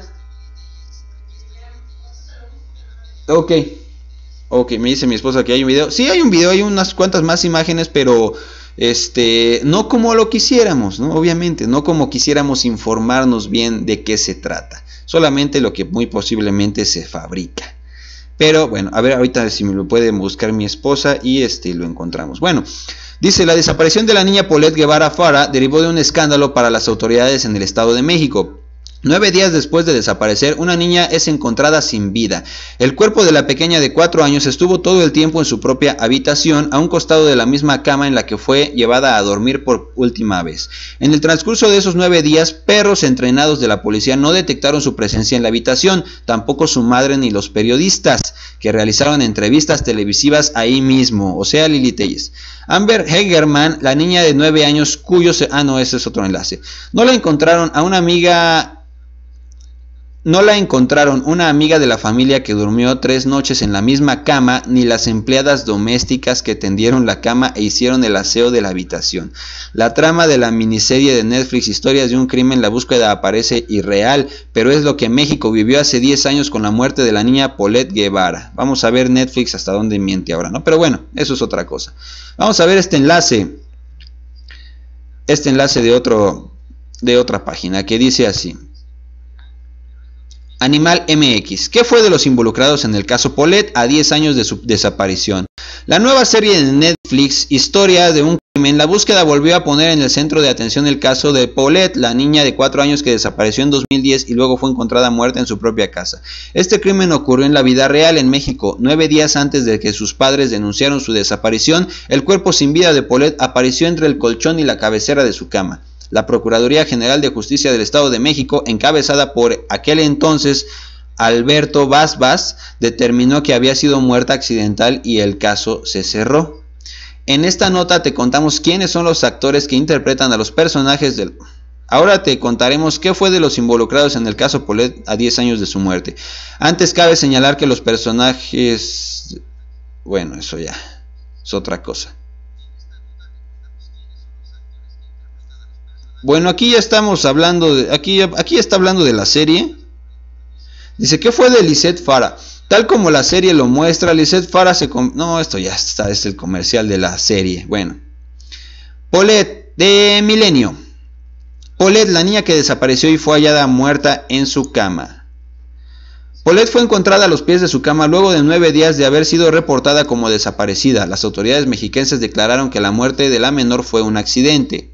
Ok. Ok, me dice mi esposa que hay un video. Sí, hay un video, hay unas cuantas más imágenes, pero este, no como lo quisiéramos, ¿no? Obviamente, no como quisiéramos informarnos bien de qué se trata. Solamente lo que muy posiblemente se fabrica. Pero bueno, a ver ahorita si me lo puede buscar mi esposa y este lo encontramos. Bueno, dice, la desaparición de la niña Polet Guevara Fara derivó de un escándalo para las autoridades en el Estado de México. Nueve días después de desaparecer, una niña es encontrada sin vida. El cuerpo de la pequeña de cuatro años estuvo todo el tiempo en su propia habitación, a un costado de la misma cama en la que fue llevada a dormir por última vez. En el transcurso de esos nueve días, perros entrenados de la policía no detectaron su presencia en la habitación, tampoco su madre ni los periodistas, que realizaron entrevistas televisivas ahí mismo, o sea, Lili Telles. Amber Hegerman, la niña de nueve años, cuyo... Se... Ah, no, ese es otro enlace. No la encontraron a una amiga... No la encontraron una amiga de la familia que durmió tres noches en la misma cama, ni las empleadas domésticas que tendieron la cama e hicieron el aseo de la habitación. La trama de la miniserie de Netflix Historias de un crimen, la búsqueda parece irreal, pero es lo que México vivió hace diez años con la muerte de la niña Polet Guevara. Vamos a ver Netflix hasta dónde miente ahora, ¿no? Pero bueno, eso es otra cosa. Vamos a ver este enlace. Este enlace de, otro, de otra página que dice así. Animal M X. ¿Qué fue de los involucrados en el caso Polet a diez años de su desaparición? La nueva serie de Netflix, Historia de un crimen, la búsqueda volvió a poner en el centro de atención el caso de Polet, la niña de cuatro años que desapareció en dos mil diez y luego fue encontrada muerta en su propia casa. Este crimen ocurrió en la vida real en México. Nueve días antes de que sus padres denunciaron su desaparición, el cuerpo sin vida de Polet apareció entre el colchón y la cabecera de su cama. La Procuraduría General de Justicia del Estado de México, encabezada por aquel entonces Alberto Vaz Vaz, determinó que había sido muerta accidental y el caso se cerró. En esta nota te contamos quiénes son los actores que interpretan a los personajes del... Ahora te contaremos qué fue de los involucrados en el caso Polet a diez años de su muerte. Antes cabe señalar que los personajes... Bueno, eso ya es otra cosa. Bueno, aquí ya estamos hablando de, aquí, aquí está hablando de la serie. Dice, ¿qué fue de Lisette Fara? Tal como la serie lo muestra, Lisette Fara se... No, esto ya está, es el comercial de la serie. Bueno. Polet, de Milenio. Polet, la niña que desapareció y fue hallada muerta en su cama. Polet fue encontrada a los pies de su cama luego de nueve días de haber sido reportada como desaparecida. Las autoridades mexicanas declararon que la muerte de la menor fue un accidente.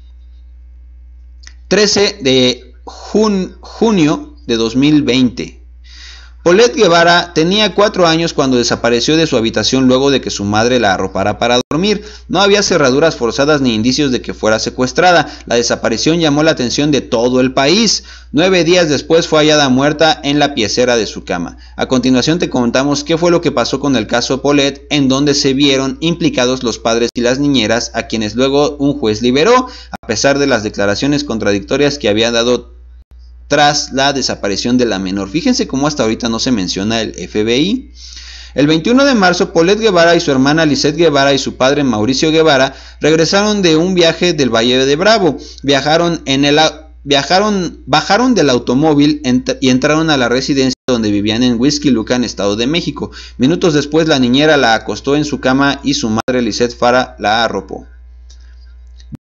trece de jun junio de dos mil veinte. Polet Guevara tenía cuatro años cuando desapareció de su habitación luego de que su madre la arropara para dormir. No había cerraduras forzadas ni indicios de que fuera secuestrada. La desaparición llamó la atención de todo el país. Nueve días después fue hallada muerta en la piecera de su cama. A continuación te contamos qué fue lo que pasó con el caso Polet, en donde se vieron implicados los padres y las niñeras, a quienes luego un juez liberó, a pesar de las declaraciones contradictorias que había dado tras la desaparición de la menor. Fíjense cómo hasta ahorita no se menciona el F B I. El veintiuno de marzo, Polet Guevara y su hermana Lisette Guevara y su padre Mauricio Guevara regresaron de un viaje del Valle de Bravo. Viajaron en el viajaron bajaron del automóvil y entraron a la residencia donde vivían en Huixquilucan, Estado de México. Minutos después, la niñera la acostó en su cama y su madre Lisette Fara la arropó.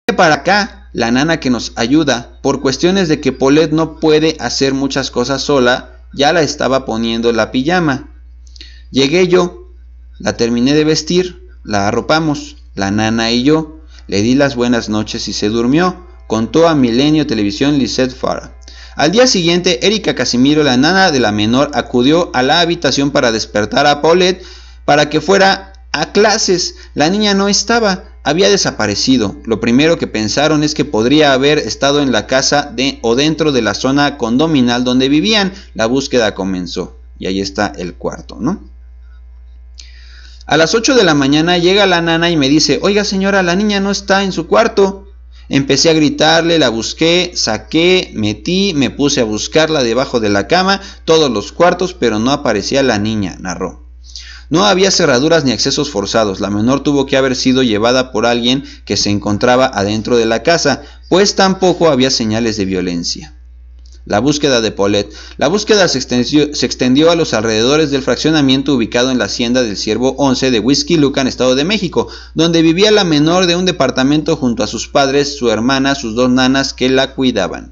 para acá la nana que nos ayuda. Por cuestiones de que Paulette no puede hacer muchas cosas sola, ya la estaba poniendo la pijama. Llegué yo, la terminé de vestir, la arropamos, la nana y yo. Le di las buenas noches y se durmió, contó a Milenio Televisión Lizeth Farah. Al día siguiente, Erika Casimiro, la nana de la menor, acudió a la habitación para despertar a Paulette para que fuera a clases. La niña no estaba, había desaparecido. Lo primero que pensaron es que podría haber estado en la casa de, o dentro de la zona condominal donde vivían. La búsqueda comenzó y ahí está el cuarto, ¿no? A las ocho de la mañana llega la nana y me dice: oiga señora, la niña no está en su cuarto. Empecé a gritarle, la busqué, saqué, metí, me puse a buscarla debajo de la cama, todos los cuartos, pero no aparecía la niña, narró. No había cerraduras ni accesos forzados. La menor tuvo que haber sido llevada por alguien que se encontraba adentro de la casa, pues tampoco había señales de violencia. La búsqueda de Paulette. La búsqueda se extendió, se extendió a los alrededores del fraccionamiento ubicado en la hacienda del Ciervo once de Whisky Lucan, Estado de México, donde vivía la menor de un departamento junto a sus padres, su hermana, sus dos nanas que la cuidaban.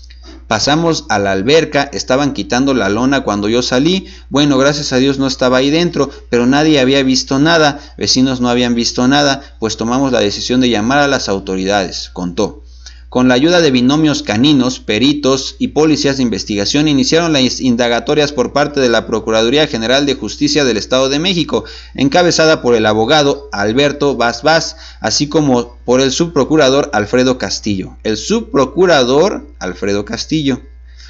Pasamos a la alberca, estaban quitando la lona cuando yo salí. Bueno, gracias a Dios no estaba ahí dentro, pero nadie había visto nada, vecinos no habían visto nada, pues tomamos la decisión de llamar a las autoridades, contó. Con la ayuda de binomios caninos, peritos y policías de investigación iniciaron las indagatorias por parte de la Procuraduría General de Justicia del Estado de México, encabezada por el abogado Alberto Vaz Vaz, así como por el subprocurador Alfredo Castillo. El subprocurador Alfredo Castillo.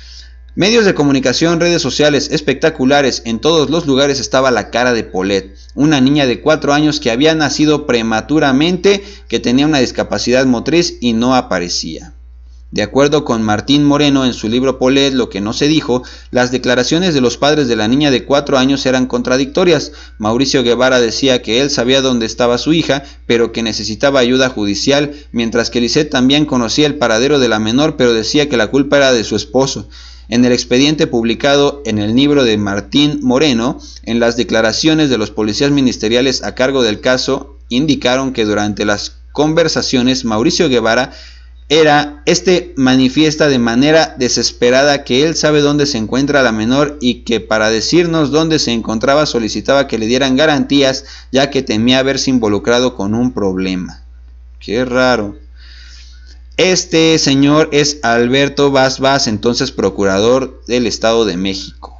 Medios de comunicación, redes sociales, espectaculares, en todos los lugares estaba la cara de Paulette, una niña de cuatro años que había nacido prematuramente, que tenía una discapacidad motriz y no aparecía. De acuerdo con Martín Moreno en su libro Paulette, lo que no se dijo, las declaraciones de los padres de la niña de cuatro años eran contradictorias. Mauricio Guevara decía que él sabía dónde estaba su hija, pero que necesitaba ayuda judicial, mientras que Lizeth también conocía el paradero de la menor, pero decía que la culpa era de su esposo. En el expediente publicado en el libro de Martín Moreno, en las declaraciones de los policías ministeriales a cargo del caso, indicaron que durante las conversaciones Mauricio Guevara era, este manifiesta de manera desesperada que él sabe dónde se encuentra la menor y que para decirnos dónde se encontraba solicitaba que le dieran garantías, ya que temía haberse involucrado con un problema. Qué raro. Este señor es Alberto Vaz Vaz, entonces procurador del Estado de México.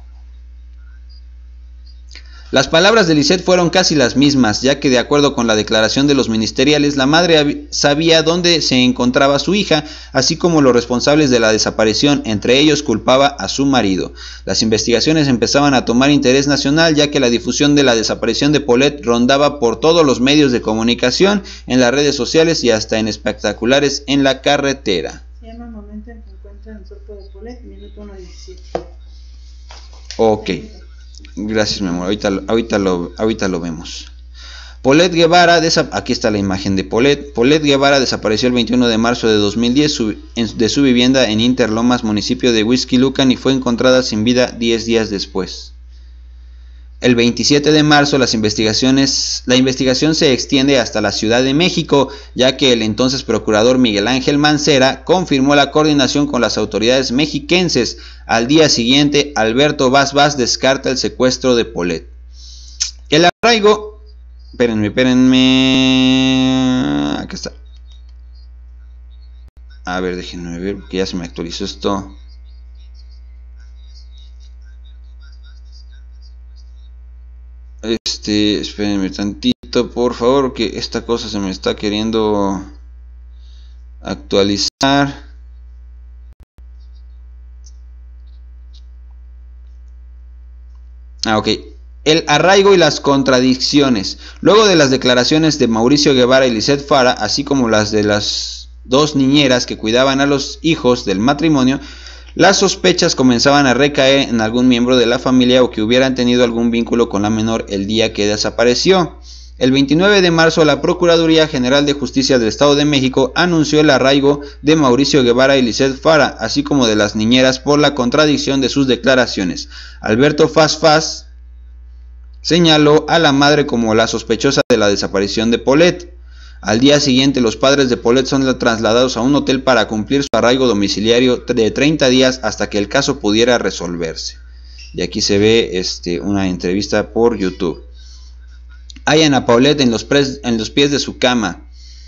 Las palabras de Lizeth fueron casi las mismas, ya que de acuerdo con la declaración de los ministeriales, la madre sabía dónde se encontraba su hija, así como los responsables de la desaparición, entre ellos culpaba a su marido. Las investigaciones empezaban a tomar interés nacional, ya que la difusión de la desaparición de Paulette rondaba por todos los medios de comunicación, en las redes sociales y hasta en espectaculares en la carretera. Se llama momento en que encuentran el cuerpo de Paulette, minuto uno diecisiete. Ok. Gracias, mi amor. Ahorita, ahorita, lo, ahorita lo vemos. Paulette Guevara, aquí está la imagen de Paulette. Paulette Guevara desapareció el veintiuno de marzo de dos mil diez su, en, de su vivienda en Interlomas, municipio de Whisky Lucan, y fue encontrada sin vida diez días después. El veintisiete de marzo las investigaciones, la investigación se extiende hasta la Ciudad de México, ya que el entonces procurador Miguel Ángel Mancera confirmó la coordinación con las autoridades mexiquenses. Al día siguiente, Alberto Vaz Vaz descarta el secuestro de Paulette. El arraigo... Espérenme, espérenme... Acá está. A ver, déjenme ver, porque ya se me actualizó esto. Este, espérenme tantito, por favor, que esta cosa se me está queriendo actualizar. Ah, ok. El arraigo y las contradicciones. Luego de las declaraciones de Mauricio Guevara y Lizeth Farah, así como las de las dos niñeras que cuidaban a los hijos del matrimonio, las sospechas comenzaban a recaer en algún miembro de la familia o que hubieran tenido algún vínculo con la menor el día que desapareció. El veintinueve de marzo, la Procuraduría General de Justicia del Estado de México anunció el arraigo de Mauricio Guevara y Lizeth Farah, así como de las niñeras, por la contradicción de sus declaraciones. Alberto Vaz Vaz señaló a la madre como la sospechosa de la desaparición de Paulette. Al día siguiente, los padres de Paulette son trasladados a un hotel para cumplir su arraigo domiciliario de treinta días hasta que el caso pudiera resolverse. Y aquí se ve este, una entrevista por YouTube. Hallan a Paulette en los, pres, en los pies de su cama.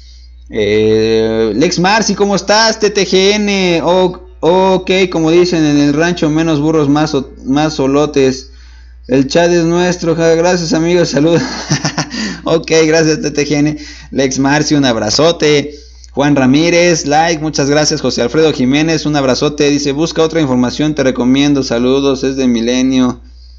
Eh, Lex Marci, ¿cómo estás? T T G N. Oh, ok, como dicen en el rancho, menos burros, más, más solotes. El chat es nuestro. Gracias, amigos. Saludos. Ok, gracias, T T G N. Lex Marci, un abrazote. Juan Ramírez, like, muchas gracias. José Alfredo Jiménez, un abrazote. Dice, busca otra información, te recomiendo. Saludos, es de Milenio.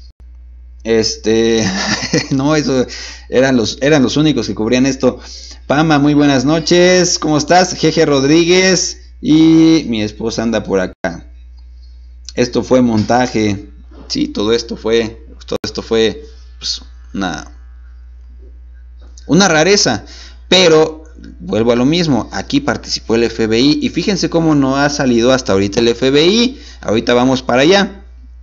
Este, no, eso eran los, eran los únicos que cubrían esto. Pama, muy buenas noches. ¿Cómo estás? G G Rodríguez. Y mi esposa anda por acá. Esto fue montaje. Sí, todo esto fue, todo esto fue pues, una, una rareza. Pero vuelvo a lo mismo. Aquí participó el F B I y fíjense cómo no ha salido hasta ahorita el F B I. Ahorita vamos para allá.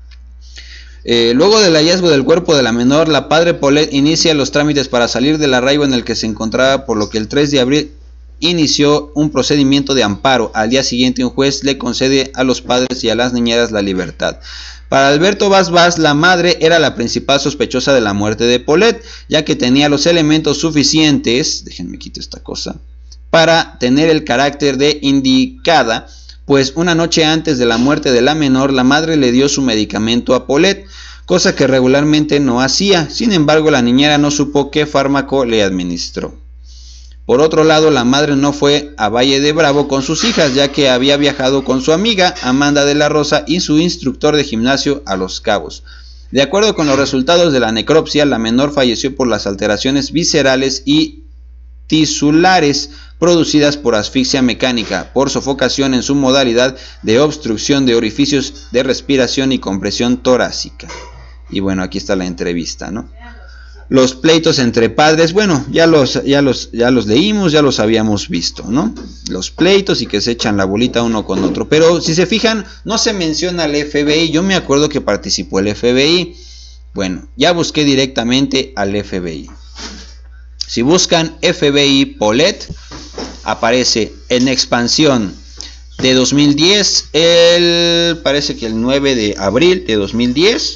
Eh, luego del hallazgo del cuerpo de la menor, la padre Paulette inicia los trámites para salir del arraigo en el que se encontraba, por lo que el tres de abril inició un procedimiento de amparo. Al día siguiente un juez le concede a los padres y a las niñeras la libertad. Para Alberto Vaz Vaz, la madre era la principal sospechosa de la muerte de Paulette, ya que tenía los elementos suficientes, déjenme quitar esta cosa, para tener el carácter de indicada, pues una noche antes de la muerte de la menor, la madre le dio su medicamento a Paulette, cosa que regularmente no hacía. Sin embargo, la niñera no supo qué fármaco le administró. Por otro lado, la madre no fue a Valle de Bravo con sus hijas, ya que había viajado con su amiga Amanda de la Rosa y su instructor de gimnasio a Los Cabos. De acuerdo con los resultados de la necropsia, la menor falleció por las alteraciones viscerales y tisulares producidas por asfixia mecánica, por sofocación en su modalidad de obstrucción de orificios de respiración y compresión torácica. Y bueno, aquí está la entrevista, ¿no? Los pleitos entre padres, bueno, ya los, ya los, ya los leímos, ya los habíamos visto, ¿no? Los pleitos y que se echan la bolita uno con otro. Pero si se fijan, no se menciona al F B I. Yo me acuerdo que participó el F B I. Bueno, ya busqué directamente al F B I. Si buscan F B I Paulette, aparece en expansión de dos mil diez, el, parece que el nueve de abril de dos mil diez.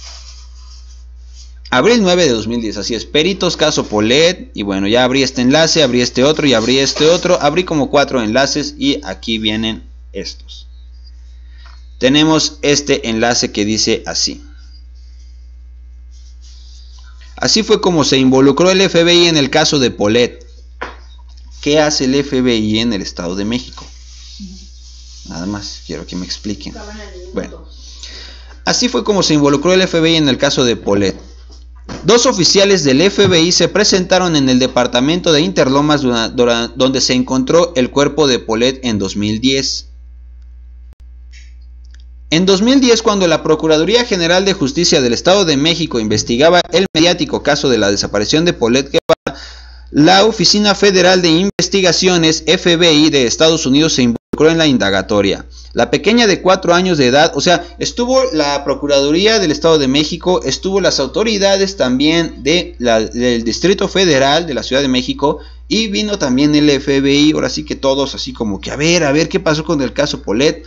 Abril nueve de dos mil diez, así es, peritos caso Paulette, y bueno, ya abrí este enlace, abrí este otro y abrí este otro, abrí como cuatro enlaces y aquí vienen estos. Tenemos este enlace que dice así. Así fue como se involucró el F B I en el caso de Paulette. ¿Qué hace el F B I en el Estado de México? Nada más, quiero que me expliquen. Bueno, así fue como se involucró el F B I en el caso de Paulette. Dos oficiales del F B I se presentaron en el departamento de Interlomas donde se encontró el cuerpo de Paulette en dos mil diez. En dos mil diez, cuando la Procuraduría General de Justicia del Estado de México investigaba el mediático caso de la desaparición de Paulette Guevara, la Oficina Federal de Investigaciones, F B I de Estados Unidos, se involucró en la indagatoria. La pequeña de cuatro años de edad, o sea, estuvo la Procuraduría del Estado de México, estuvo las autoridades también de la, del Distrito Federal de la Ciudad de México, y vino también el F B I, ahora sí que todos así como que a ver, a ver qué pasó con el caso Paulette.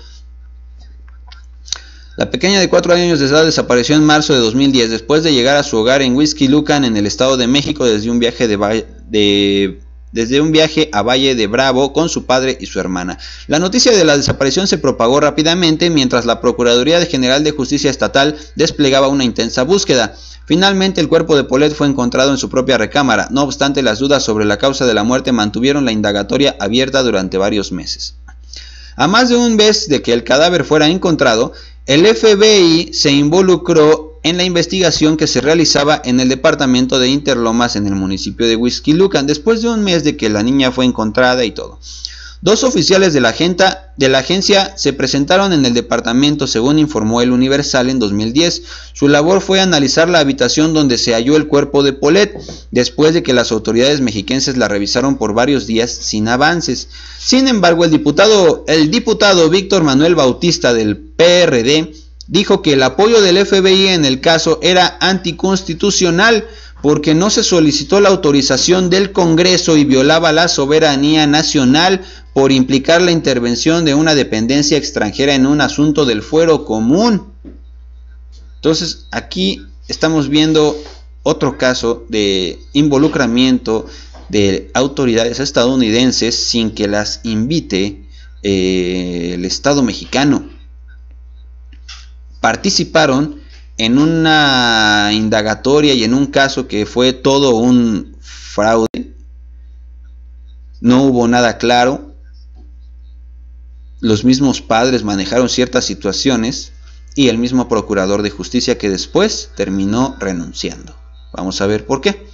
La pequeña de cuatro años de edad desapareció en marzo de dos mil diez después de llegar a su hogar en Huixquilucan, en el Estado de México, desde un viaje de, de desde un viaje a Valle de Bravo con su padre y su hermana. La noticia de la desaparición se propagó rápidamente mientras la Procuraduría General de Justicia Estatal desplegaba una intensa búsqueda. Finalmente, el cuerpo de Paulette fue encontrado en su propia recámara. No obstante, las dudas sobre la causa de la muerte mantuvieron la indagatoria abierta durante varios meses. A más de un mes de que el cadáver fuera encontrado, el F B I se involucró en la investigación que se realizaba en el departamento de Interlomas en el municipio de Huixquilucan, después de un mes de que la niña fue encontrada y todo. Dos oficiales de la, agenta, de la agencia se presentaron en el departamento, según informó el Universal en dos mil diez. Su labor fue analizar la habitación donde se halló el cuerpo de Paulette, después de que las autoridades mexiquenses la revisaron por varios días sin avances. Sin embargo, el diputado, el diputado Víctor Manuel Bautista del P R D dijo que el apoyo del F B I en el caso era anticonstitucional, porque no se solicitó la autorización del Congreso y violaba la soberanía nacional por implicar la intervención de una dependencia extranjera en un asunto del fuero común. Entonces, aquí estamos viendo otro caso de involucramiento de autoridades estadounidenses sin que las invite eh, el Estado mexicano. Participaron en una indagatoria y en un caso que fue todo un fraude. No hubo nada claro. Los mismos padres manejaron ciertas situaciones y el mismo procurador de justicia, que después terminó renunciando. Vamos a ver por qué.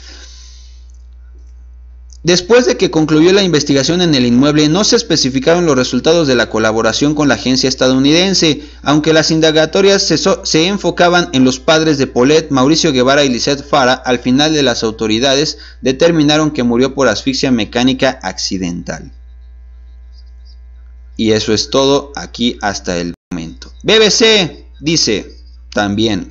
Después de que concluyó la investigación en el inmueble, no se especificaron los resultados de la colaboración con la agencia estadounidense, aunque las indagatorias se, so se enfocaban en los padres de Paulette, Mauricio Guevara y Lisette Fara. Al final, de las autoridades determinaron que murió por asfixia mecánica accidental. Y eso es todo aquí hasta el momento. B B C dice también: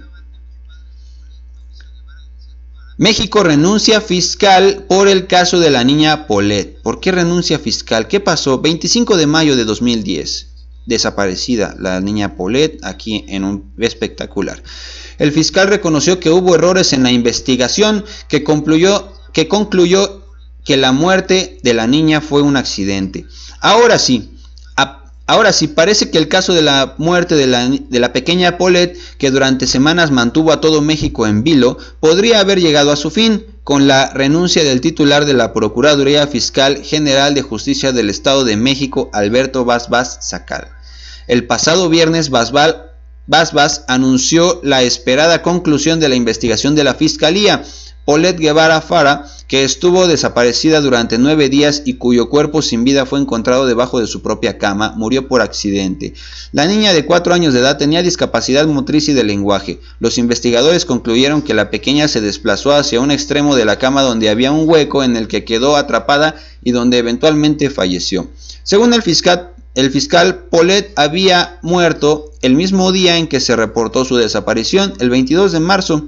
México renuncia fiscal por el caso de la niña Paulette. ¿Por qué renuncia fiscal? ¿Qué pasó? veinticinco de mayo de dos mil diez. Desaparecida la niña Paulette, aquí en un espectacular. El fiscal reconoció que hubo errores en la investigación que concluyó, que concluyó que la muerte de la niña fue un accidente. Ahora sí. Ahora sí, parece que el caso de la muerte de la, de la pequeña Paulette, que durante semanas mantuvo a todo México en vilo, podría haber llegado a su fin con la renuncia del titular de la Procuraduría Fiscal General de Justicia del Estado de México, Alberto Vaz Vaz Sacal. El pasado viernes, Vaz Vaz anunció la esperada conclusión de la investigación de la Fiscalía. Paulette Guevara Fara, que estuvo desaparecida durante nueve días y cuyo cuerpo sin vida fue encontrado debajo de su propia cama, murió por accidente. La niña de cuatro años de edad tenía discapacidad motriz y de lenguaje. Los investigadores concluyeron que la pequeña se desplazó hacia un extremo de la cama donde había un hueco en el que quedó atrapada y donde eventualmente falleció. Según el fiscal, el fiscal, Paulette había muerto el mismo día en que se reportó su desaparición, el veintidós de marzo.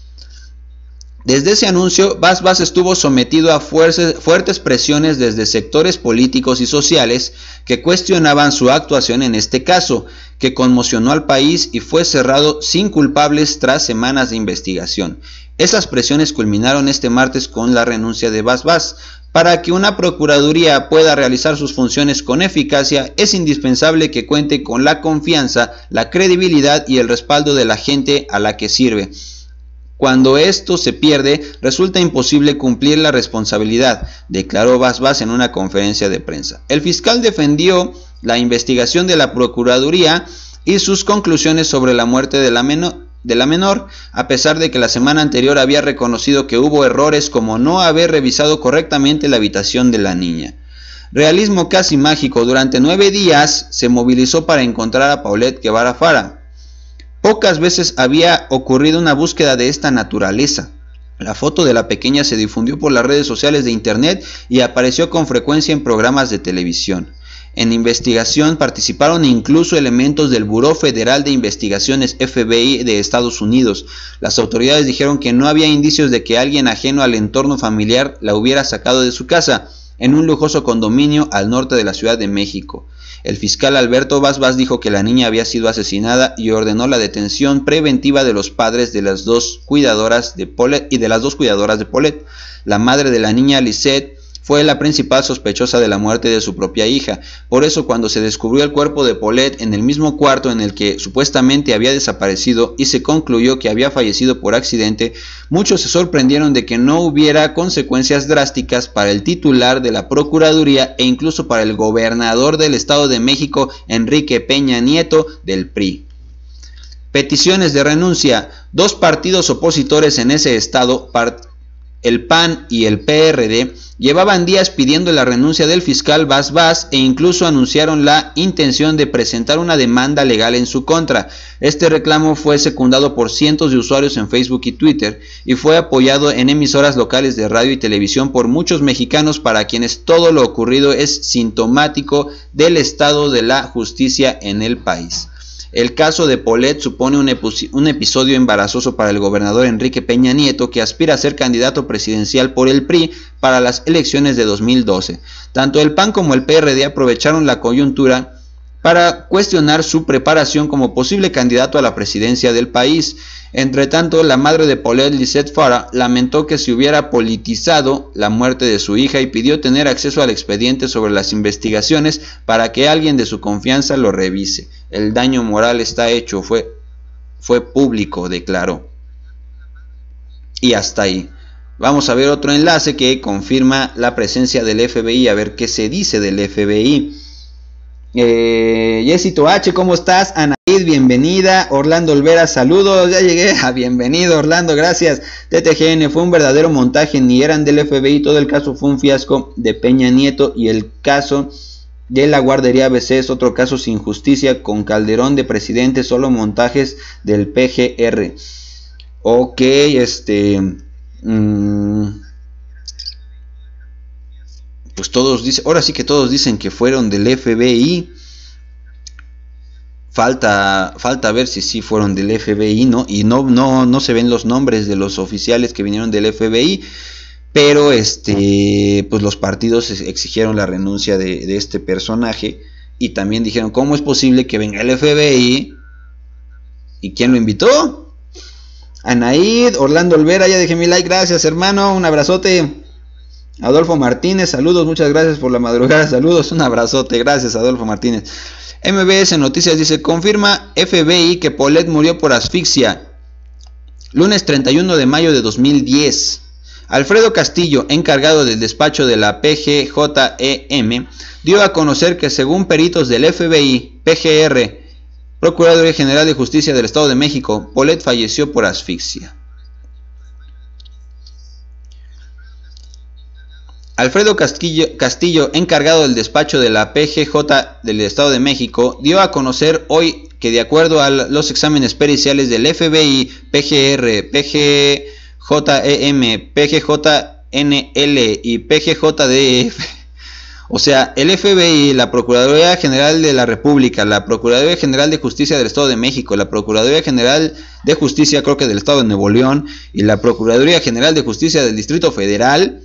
Desde ese anuncio, Vaz Vaz estuvo sometido a fuertes presiones desde sectores políticos y sociales que cuestionaban su actuación en este caso, que conmocionó al país y fue cerrado sin culpables tras semanas de investigación. Esas presiones culminaron este martes con la renuncia de Vaz Vaz. Para que una procuraduría pueda realizar sus funciones con eficacia, es indispensable que cuente con la confianza, la credibilidad y el respaldo de la gente a la que sirve. Cuando esto se pierde, resulta imposible cumplir la responsabilidad, declaró Vaz Vaz en una conferencia de prensa. El fiscal defendió la investigación de la Procuraduría y sus conclusiones sobre la muerte de la, menor, de la menor, a pesar de que la semana anterior había reconocido que hubo errores como no haber revisado correctamente la habitación de la niña. Realismo casi mágico. Durante nueve días se movilizó para encontrar a Paulette Guevara Fara. Pocas veces había ocurrido una búsqueda de esta naturaleza. La foto de la pequeña se difundió por las redes sociales de internet y apareció con frecuencia en programas de televisión. En investigación participaron incluso elementos del Buró Federal de Investigaciones F B I de Estados Unidos. Las autoridades dijeron que no había indicios de que alguien ajeno al entorno familiar la hubiera sacado de su casa, en un lujoso condominio al norte de la Ciudad de México. El fiscal Alberto Vaz Vaz dijo que la niña había sido asesinada y ordenó la detención preventiva de los padres de las dos cuidadoras de Paulette y de las dos cuidadoras de Paulette. La madre de la niña, Lisette, fue la principal sospechosa de la muerte de su propia hija. Por eso, cuando se descubrió el cuerpo de Paulette en el mismo cuarto en el que supuestamente había desaparecido y se concluyó que había fallecido por accidente, muchos se sorprendieron de que no hubiera consecuencias drásticas para el titular de la Procuraduría e incluso para el gobernador del Estado de México, Enrique Peña Nieto, del P R I. Peticiones de renuncia. Dos partidos opositores en ese estado, el P A N y el P R D, llevaban días pidiendo la renuncia del fiscal Vaz Vaz e incluso anunciaron la intención de presentar una demanda legal en su contra. Este reclamo fue secundado por cientos de usuarios en Facebook y Twitter y fue apoyado en emisoras locales de radio y televisión por muchos mexicanos, para quienes todo lo ocurrido es sintomático del estado de la justicia en el país. El caso de Paulette supone un, un episodio embarazoso para el gobernador Enrique Peña Nieto, que aspira a ser candidato presidencial por el P R I para las elecciones de dos mil doce. Tanto el P A N como el P R D aprovecharon la coyuntura para cuestionar su preparación como posible candidato a la presidencia del país. Entre tanto, la madre de Paulette, Lisette Fara, lamentó que se hubiera politizado la muerte de su hija y pidió tener acceso al expediente sobre las investigaciones para que alguien de su confianza lo revise. El daño moral está hecho, fue, fue público, declaró. Y hasta ahí. Vamos a ver otro enlace que confirma la presencia del F B I, a ver qué se dice del F B I. Eh, Yesito H, ¿cómo estás? Anaid, bienvenida. Orlando Olvera, saludos, ya llegué. Ah, bienvenido Orlando, gracias. T T G N, fue un verdadero montaje, ni eran del F B I, todo el caso fue un fiasco de Peña Nieto, y el caso de la guardería A B C es otro caso sin justicia, con Calderón de presidente, solo montajes del P G R. Ok, este... Mmm, pues todos dicen, ahora sí que todos dicen que fueron del F B I. Falta, falta ver si sí fueron del F B I, ¿no? Y no, no, no se ven los nombres de los oficiales que vinieron del F B I. Pero este, pues los partidos exigieron la renuncia de, de este personaje. Y también dijeron, ¿cómo es posible que venga el F B I? ¿Y quién lo invitó? Anaid, Orlando Olvera, ya dejé mi like, gracias hermano, un abrazote. Adolfo Martínez, saludos, muchas gracias por la madrugada, saludos, un abrazote, gracias Adolfo Martínez. M B S Noticias dice, confirma F B I que Paulette murió por asfixia. Lunes treinta y uno de mayo de dos mil diez. Alfredo Castillo, encargado del despacho de la P G J E M, dio a conocer que según peritos del F B I, P G R, Procuraduría General de Justicia del Estado de México, Paulette falleció por asfixia. Alfredo Castillo, Castillo, encargado del despacho de la P G J del Estado de México, dio a conocer hoy que de acuerdo a los exámenes periciales del F B I, P G R, P G J E M, P G J N L y P G J D F, o sea, el F B I, la Procuraduría General de la República, la Procuraduría General de Justicia del Estado de México, la Procuraduría General de Justicia, creo que del Estado de Nuevo León, y la Procuraduría General de Justicia del Distrito Federal,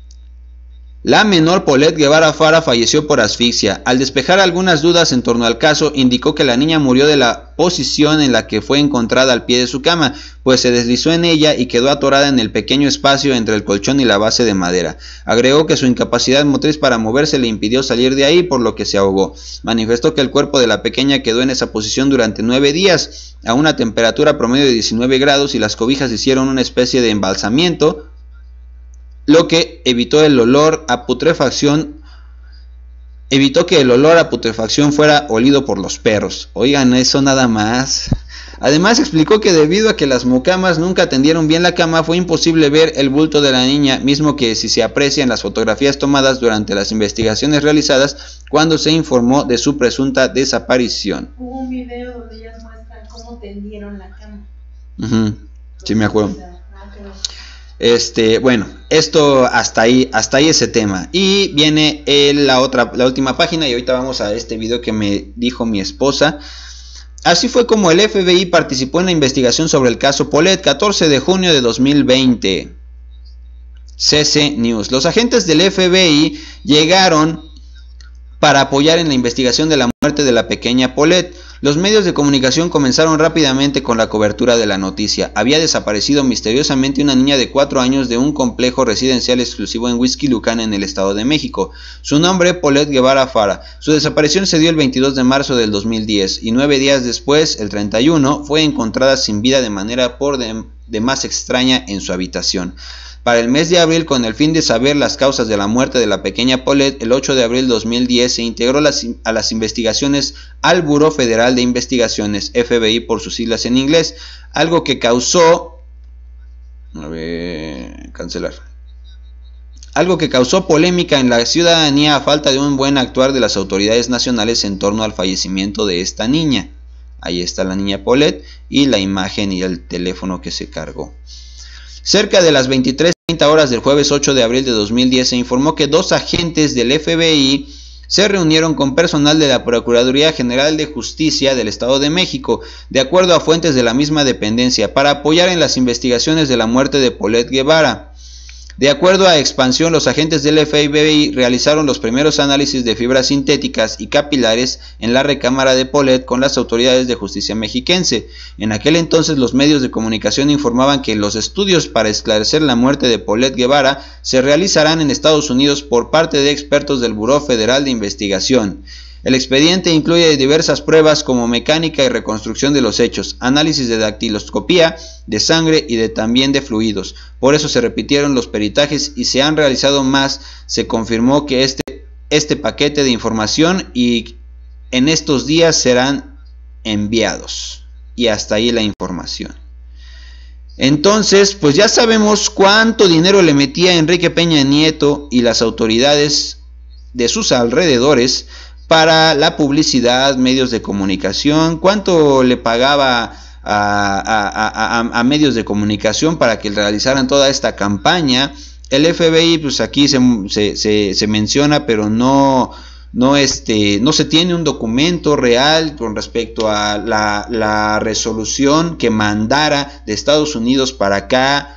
la menor Paulette Guevara Fara falleció por asfixia. Al despejar algunas dudas en torno al caso, indicó que la niña murió de la posición en la que fue encontrada al pie de su cama, pues se deslizó en ella y quedó atorada en el pequeño espacio entre el colchón y la base de madera. Agregó que su incapacidad motriz para moverse le impidió salir de ahí, por lo que se ahogó. Manifestó que el cuerpo de la pequeña quedó en esa posición durante nueve días, a una temperatura promedio de diecinueve grados, y las cobijas hicieron una especie de embalsamiento, lo que evitó el olor a putrefacción, evitó que el olor a putrefacción fuera olido por los perros. Oigan, eso nada más. Además explicó que debido a que las mucamas nunca atendieron bien la cama, fue imposible ver el bulto de la niña, mismo que si se aprecia en las fotografías tomadas durante las investigaciones realizadas cuando se informó de su presunta desaparición. Hubo un video donde ellas muestran cómo tendieron la cama. Uh-huh. Sí, me acuerdo. Este, bueno, esto hasta ahí, hasta ahí ese tema. Y viene el, la otra, la última página, y ahorita vamos a este video que me dijo mi esposa. Así fue como el F B I participó en la investigación sobre el caso Paulette, catorce de junio de dos mil veinte. C C News. Los agentes del F B I llegaron para apoyar en la investigación de la muerte de la pequeña Paulette. Los medios de comunicación comenzaron rápidamente con la cobertura de la noticia. Había desaparecido misteriosamente una niña de cuatro años de un complejo residencial exclusivo en Huixquilucan, en el Estado de México. Su nombre, Paulette Guevara Fara. Su desaparición se dio el veintidós de marzo del dos mil diez, y nueve días después, el treinta y uno, fue encontrada sin vida de manera por demás extraña en su habitación. Para el mes de abril, con el fin de saber las causas de la muerte de la pequeña Paulette, el ocho de abril de dos mil diez se integró las, a las investigaciones al Buró Federal de Investigaciones, F B I por sus siglas en inglés, algo que causó... A ver, cancelar. Algo que causó polémica en la ciudadanía a falta de un buen actuar de las autoridades nacionales en torno al fallecimiento de esta niña. Ahí está la niña Paulette y la imagen y el teléfono que se cargó. Cerca de las veintitrés treinta horas del jueves ocho de abril de dos mil diez se informó que dos agentes del F B I se reunieron con personal de la Procuraduría General de Justicia del Estado de México, de acuerdo a fuentes de la misma dependencia, para apoyar en las investigaciones de la muerte de Paulette Guevara. De acuerdo a Expansión, los agentes del F B I realizaron los primeros análisis de fibras sintéticas y capilares en la recámara de Paulette con las autoridades de justicia mexiquense. En aquel entonces los medios de comunicación informaban que los estudios para esclarecer la muerte de Paulette Guevara se realizarán en Estados Unidos por parte de expertos del Buró Federal de Investigación. El expediente incluye diversas pruebas como mecánica y reconstrucción de los hechos, análisis de dactiloscopía, de sangre y de también de fluidos. Por eso se repitieron los peritajes y se han realizado más. Se confirmó que este, este paquete de información y en estos días serán enviados. Y hasta ahí la información. Entonces, pues ya sabemos cuánto dinero le metía Enrique Peña Nieto y las autoridades de sus alrededores para la publicidad, medios de comunicación, cuánto le pagaba a, a, a, a, a medios de comunicación para que realizaran toda esta campaña. El F B I, pues aquí se, se, se, se menciona, pero no, no, este, no se tiene un documento real con respecto a la, la resolución que mandara de Estados Unidos para acá,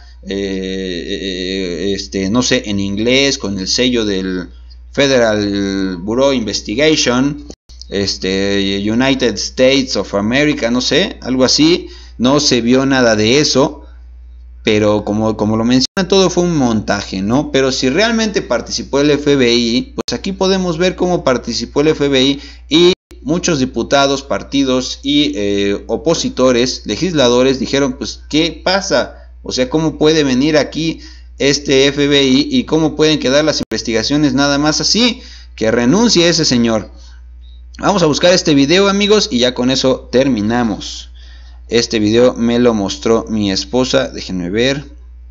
eh, este, no sé, en inglés, con el sello del Federal Bureau Investigation, este, United States of America, no sé, algo así. No se vio nada de eso, pero como, como lo menciona, todo fue un montaje, ¿no? Pero si realmente participó el F B I, pues aquí podemos ver cómo participó el F B I y muchos diputados, partidos y eh, opositores, legisladores dijeron, pues, ¿qué pasa? O sea, ¿cómo puede venir aquí este F B I y cómo pueden quedar las investigaciones nada más así? Que renuncie ese señor. Vamos a buscar este video, amigos, y ya con eso terminamos. Este video me lo mostró mi esposa, déjenme ver.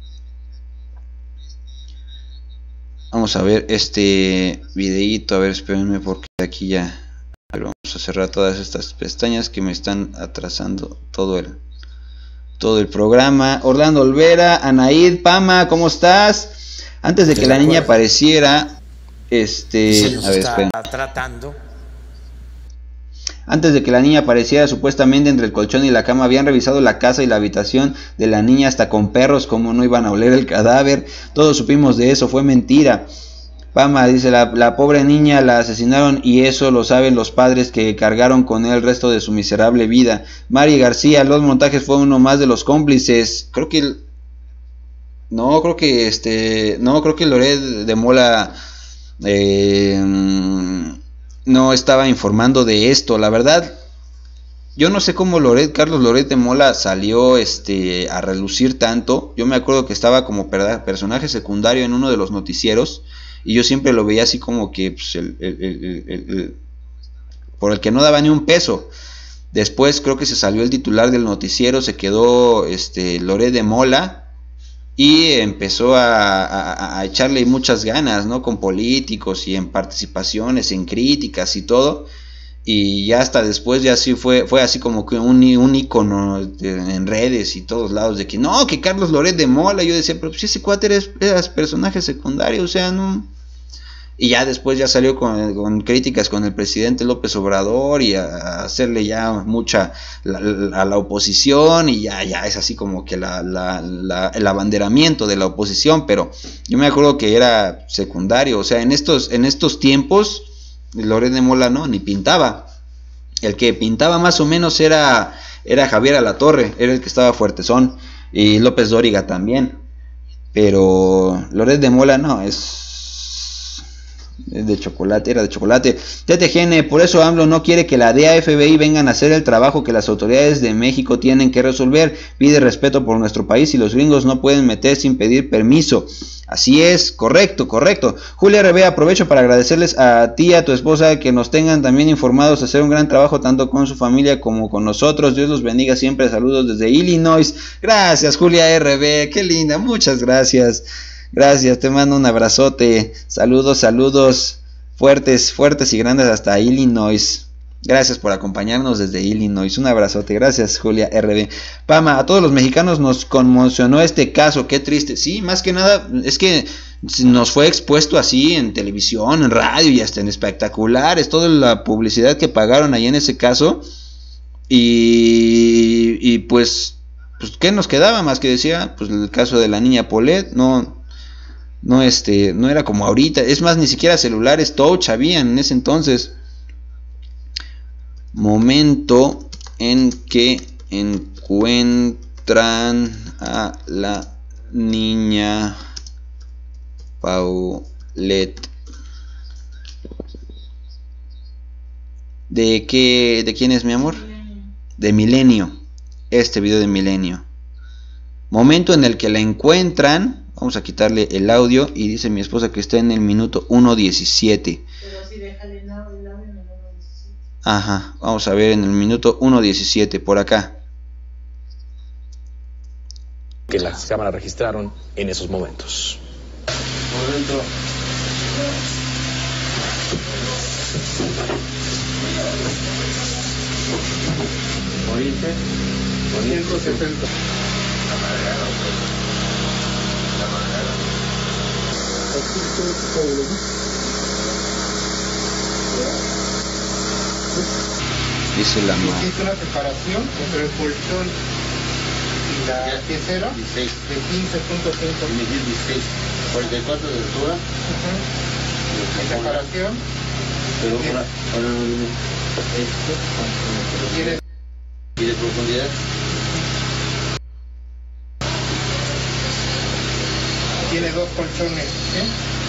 Vamos a ver este videito, a ver, espérenme porque aquí ya. A ver, vamos a cerrar todas estas pestañas que me están atrasando todo el todo el programa. Orlando Olvera, Anaid, Pama, ¿cómo estás? Antes de que la niña apareciera, este, a ver, esperen. Tratando. Antes de que la niña apareciera, supuestamente entre el colchón y la cama habían revisado la casa y la habitación de la niña hasta con perros, como no iban a oler el cadáver. Todos supimos de eso, fue mentira. Pama dice, la, la pobre niña la asesinaron y eso lo saben los padres que cargaron con él el resto de su miserable vida. Mari García, los montajes fue uno más de los cómplices. Creo que el... no, creo que este, no, creo que Loret de Mola eh, no estaba informando de esto. La verdad, yo no sé cómo Loret, Carlos Loret de Mola salió este a relucir tanto. Yo me acuerdo que estaba como personaje secundario en uno de los noticieros. Y yo siempre lo veía así como que pues, el, el, el, el, el, por el que no daba ni un peso. Después creo que se salió el titular del noticiero, se quedó este, Loret de Mola y empezó a, a, a echarle muchas ganas, ¿no? Con políticos y en participaciones, en críticas y todo. Y ya hasta después ya sí fue, fue así como que un, un icono en redes y todos lados de que no, que Carlos Loret de Mola. Yo decía, pero si ese cuate era, era personaje secundario, o sea, no. Y ya después ya salió con, con críticas con el presidente López Obrador y a, a hacerle ya mucha la, la, a la oposición y ya, ya es así como que la, la, la, el abanderamiento de la oposición. Pero yo me acuerdo que era secundario, o sea, en estos, en estos tiempos Loret de Mola no, ni pintaba. El que pintaba más o menos era, era Javier Alatorre, era el que estaba fuertezón, y López Dóriga también. Pero Loret de Mola no, es de chocolate, era de chocolate. T T G N, por eso AMLO no quiere que la D E A, F B I vengan a hacer el trabajo que las autoridades de México tienen que resolver. Pide respeto por nuestro país y los gringos no pueden meter sin pedir permiso. Así es, correcto, correcto. Julia R B, aprovecho para agradecerles a ti y a tu esposa que nos tengan también informados, hacer un gran trabajo tanto con su familia como con nosotros. Dios los bendiga siempre. Saludos desde Illinois. Gracias, Julia R B, qué linda, muchas gracias. Gracias, te mando un abrazote. Saludos, saludos fuertes, fuertes y grandes hasta Illinois. Gracias por acompañarnos desde Illinois. Un abrazote. Gracias, Julia R B. Pama, a todos los mexicanos nos conmocionó este caso. Qué triste. Sí, más que nada, es que nos fue expuesto así en televisión, en radio y hasta en espectaculares, toda la publicidad que pagaron ahí en ese caso. Y, y pues, pues, ¿qué nos quedaba más que decía? Pues el caso de la niña Paulette, no, no, este, no era como ahorita, es más, ni siquiera celulares touch habían en ese entonces. Momento en que encuentran a la niña Paulette. ¿De qué? ¿De quién es, mi amor? De Milenio. Este video de Milenio. Momento en el que la encuentran. Vamos a quitarle el audio. Y dice mi esposa que está en el minuto uno diecisiete. Pero si déjale el audio, el audio en el uno diecisiete. Ajá, vamos a ver en el minuto uno diecisiete, por acá. Que las cámaras registraron en esos momentos. Momento. Oriente. ciento setenta. Dice la madre. Existe una separación entre el colchón y la piecera de quince punto cinco. dieciséis. cuarenta y cuatro de altura. La separación. Pero ahora, ahora no viene esto. Tiene- ¿Y de profundidad? Tiene dos colchones, ¿eh?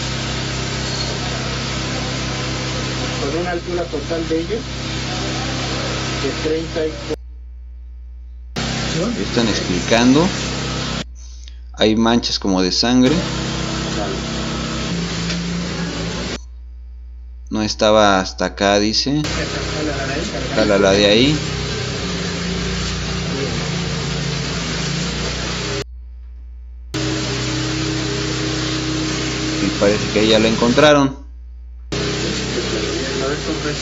Con una altura total de ellos de treinta y cuatro. Están explicando. Hay manchas como de sangre. No estaba hasta acá, dice. Jálala de ahí. Y parece que ya la encontraron. A ver, compre.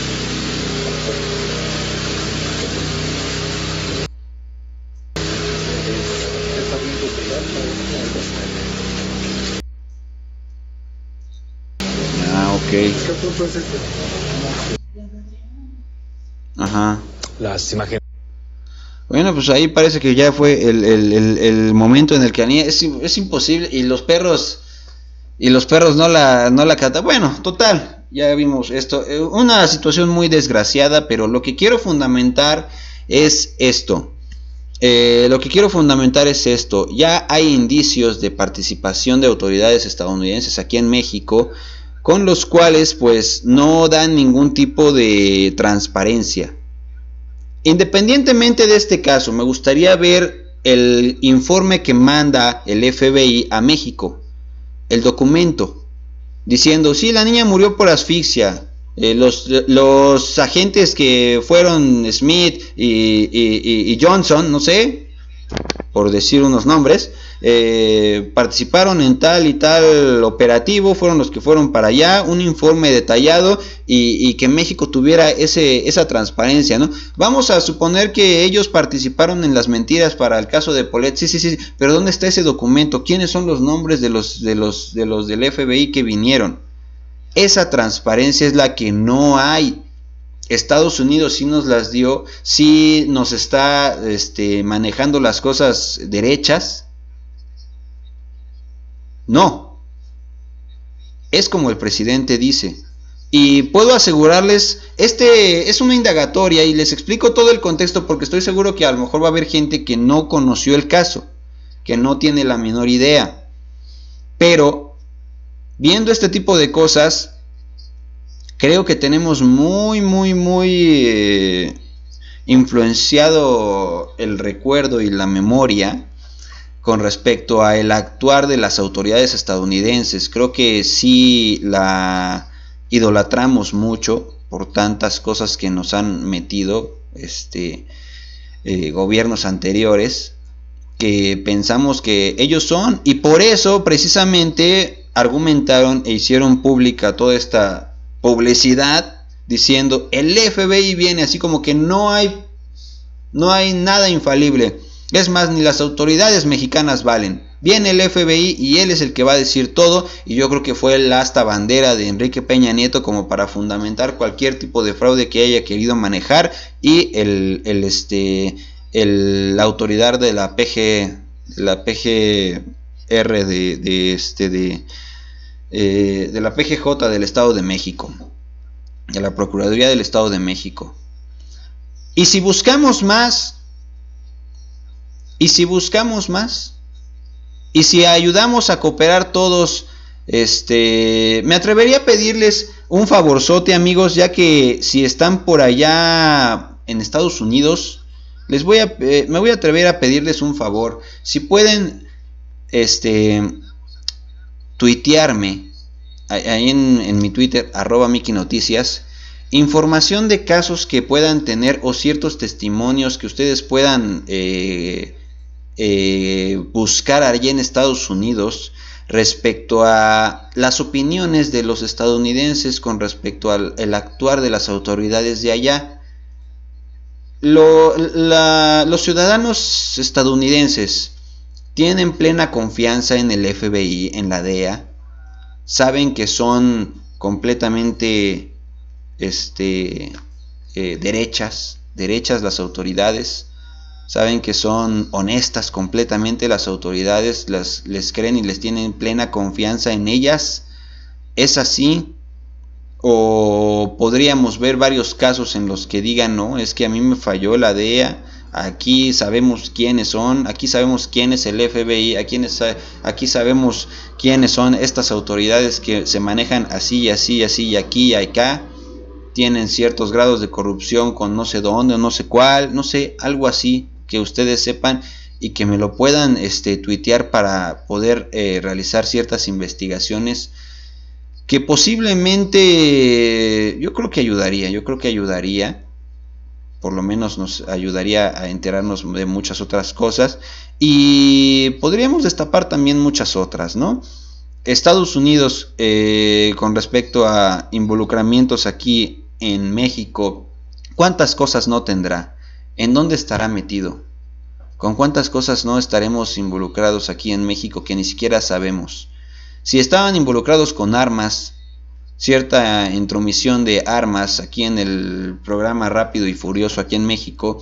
Ah, ok. ¿Qué punto es este? Ajá. Las imágenes. Bueno, pues ahí parece que ya fue el, el, el, el momento en el que Anía es, es imposible y los perros y los perros no la no la cata. Bueno, total, ya vimos esto, una situación muy desgraciada, pero lo que quiero fundamentar es esto. Eh, lo que quiero fundamentar es esto. Ya hay indicios de participación de autoridades estadounidenses aquí en México, con los cuales pues no dan ningún tipo de transparencia. Independientemente de este caso, me gustaría ver el informe que manda el F B I a México, el documento, diciendo, sí, la niña murió por asfixia, eh, los, los agentes que fueron Smith y, y, y Johnson, no sé, por decir unos nombres, eh, participaron en tal y tal operativo, fueron los que fueron para allá, un informe detallado y, y que México tuviera ese, esa transparencia, ¿no? Vamos a suponer que ellos participaron en las mentiras para el caso de Paulette, sí, sí, sí, pero ¿dónde está ese documento? ¿Quiénes son los nombres de los, de los, de los del F B I que vinieron? Esa transparencia es la que no hay. Estados Unidos sí nos las dio, sí nos está este, manejando las cosas derechas. No, es como el presidente dice, y puedo asegurarles, este es una indagatoria y les explico todo el contexto porque estoy seguro que a lo mejor va a haber gente que no conoció el caso, que no tiene la menor idea, pero viendo este tipo de cosas, creo que tenemos muy, muy, muy eh, influenciado el recuerdo y la memoria con respecto a el actuar de las autoridades estadounidenses. Creo que sí la idolatramos mucho por tantas cosas que nos han metido este, eh, gobiernos anteriores, que pensamos que ellos son, y por eso precisamente argumentaron e hicieron pública toda esta publicidad diciendo el F B I viene, así como que no hay no hay nada infalible. Es más, ni las autoridades mexicanas valen. Viene el F B I y él es el que va a decir todo, y yo creo que fue el asta bandera de Enrique Peña Nieto como para fundamentar cualquier tipo de fraude que haya querido manejar, y el, el este el la autoridad de la P G la P G R de, de este de eh, de la P G J del Estado de México, de la Procuraduría del Estado de México. Y si buscamos más, y si buscamos más, y si ayudamos a cooperar todos, este, me atrevería a pedirles un favorzote, amigos, ya que si están por allá en Estados Unidos, les voy a, eh, me voy a atrever a pedirles un favor. Si pueden, este, tuitearme ahí en, en mi Twitter, arroba Miki Noticias, información de casos que puedan tener o ciertos testimonios que ustedes puedan eh, eh, buscar allí en Estados Unidos respecto a las opiniones de los estadounidenses con respecto al el actuar de las autoridades de allá. Lo, la, los ciudadanos estadounidenses tienen plena confianza en el F B I, en la D E A, saben que son completamente este, eh, derechas, derechas las autoridades, saben que son honestas completamente las autoridades, las, les creen y les tienen plena confianza en ellas. ¿Es así? O podríamos ver varios casos en los que digan, no, es que a mí me falló la D E A, aquí sabemos quiénes son, aquí sabemos quién es el F B I, aquí, aquí sabemos quiénes son estas autoridades que se manejan así y así y así y aquí y acá, tienen ciertos grados de corrupción con no sé dónde o no sé cuál, no sé, algo así que ustedes sepan y que me lo puedan este, tuitear para poder eh, realizar ciertas investigaciones que posiblemente yo creo que ayudaría, yo creo que ayudaría, por lo menos nos ayudaría a enterarnos de muchas otras cosas y podríamos destapar también muchas otras, ¿no? Estados Unidos, eh, con respecto a involucramientos aquí en México, ¿cuántas cosas no tendrá? ¿En dónde estará metido? ¿Con cuántas cosas no estaremos involucrados aquí en México que ni siquiera sabemos? Si estaban involucrados con armas, cierta intromisión de armas aquí en el programa Rápido y Furioso aquí en México,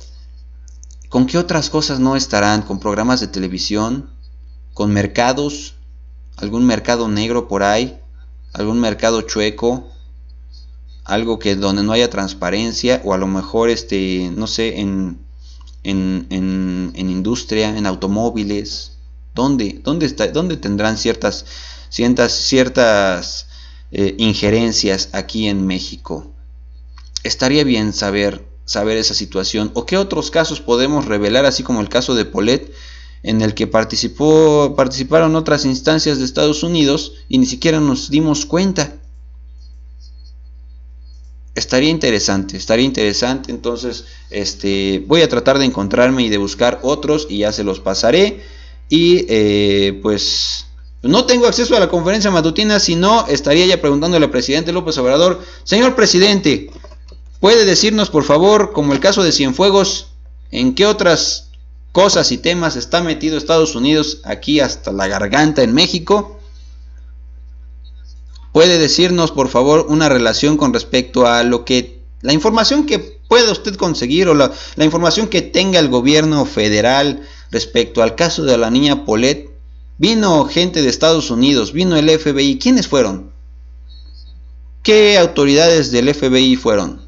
¿con qué otras cosas no estarán? ¿Con programas de televisión? ¿Con mercados? ¿Algún mercado negro por ahí? ¿Algún mercado chueco? Algo que donde no haya transparencia, o a lo mejor este no sé en en, en, en industria, en automóviles. ¿Dónde dónde está dónde tendrán ciertas ciertas ciertas eh, injerencias aquí en México? Estaría bien saber saber esa situación, o qué otros casos podemos revelar, así como el caso de Polet, en el que participó participaron otras instancias de Estados Unidos y ni siquiera nos dimos cuenta. Estaría interesante, estaría interesante, entonces este, voy a tratar de encontrarme y de buscar otros y ya se los pasaré. Y eh, pues no tengo acceso a la conferencia matutina, si no estaría ya preguntándole al presidente López Obrador: señor presidente, ¿puede decirnos por favor, como el caso de Cienfuegos, en qué otras cosas y temas está metido Estados Unidos aquí hasta la garganta en México? ¿Puede decirnos por favor una relación con respecto a lo que, la información que pueda usted conseguir, o la, la información que tenga el gobierno federal respecto al caso de la niña Polet? Vino gente de Estados Unidos, vino el F B I, ¿quiénes fueron? ¿Qué autoridades del F B I fueron?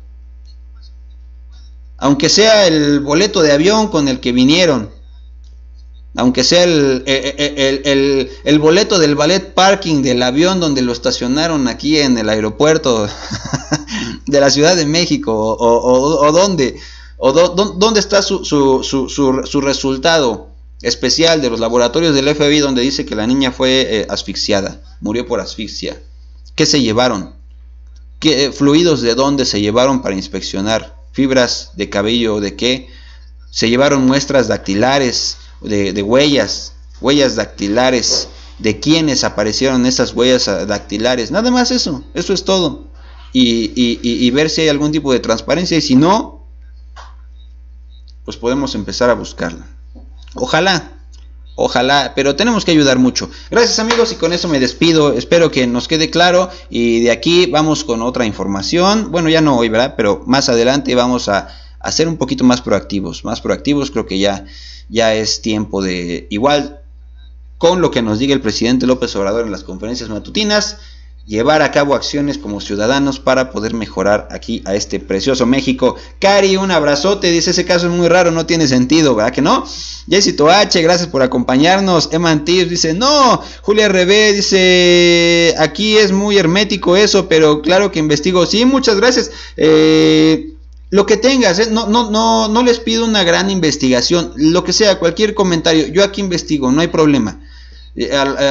Aunque sea el boleto de avión con el que vinieron, aunque sea el, el, el, el, el boleto del ballet parking del avión donde lo estacionaron aquí en el aeropuerto de la Ciudad de México, o, o, o dónde, o do, dónde está su, su, su, su, su resultado especial de los laboratorios del F B I donde dice que la niña fue eh, asfixiada, murió por asfixia. ¿Qué se llevaron? ¿Qué fluidos de dónde se llevaron para inspeccionar? ¿Fibras de cabello de qué? Se llevaron muestras dactilares, De, de huellas, huellas dactilares, de quiénes aparecieron esas huellas dactilares, nada más eso, eso es todo, y, y, y, y ver si hay algún tipo de transparencia, y si no, pues podemos empezar a buscarla. Ojalá, Ojalá, pero tenemos que ayudar mucho. Gracias amigos y con eso me despido. Espero que nos quede claro y de aquí vamos con otra información. Bueno, ya no hoy, ¿verdad? Pero más adelante vamos a, a ser un poquito más proactivos. Más proactivos, creo que ya, ya es tiempo de, igual con lo que nos diga el presidente López Obrador en las conferencias matutinas, llevar a cabo acciones como ciudadanos para poder mejorar aquí a este precioso México. Cari, un abrazote, dice, ese caso es muy raro, no tiene sentido, ¿verdad que no? Jessito H, gracias por acompañarnos. Eman Tips dice, no. Julia R B dice, aquí es muy hermético eso, pero claro que investigo. Sí, muchas gracias. Eh, lo que tengas, ¿eh? no, no, no, no les pido una gran investigación, lo que sea, cualquier comentario, yo aquí investigo, no hay problema. Eh,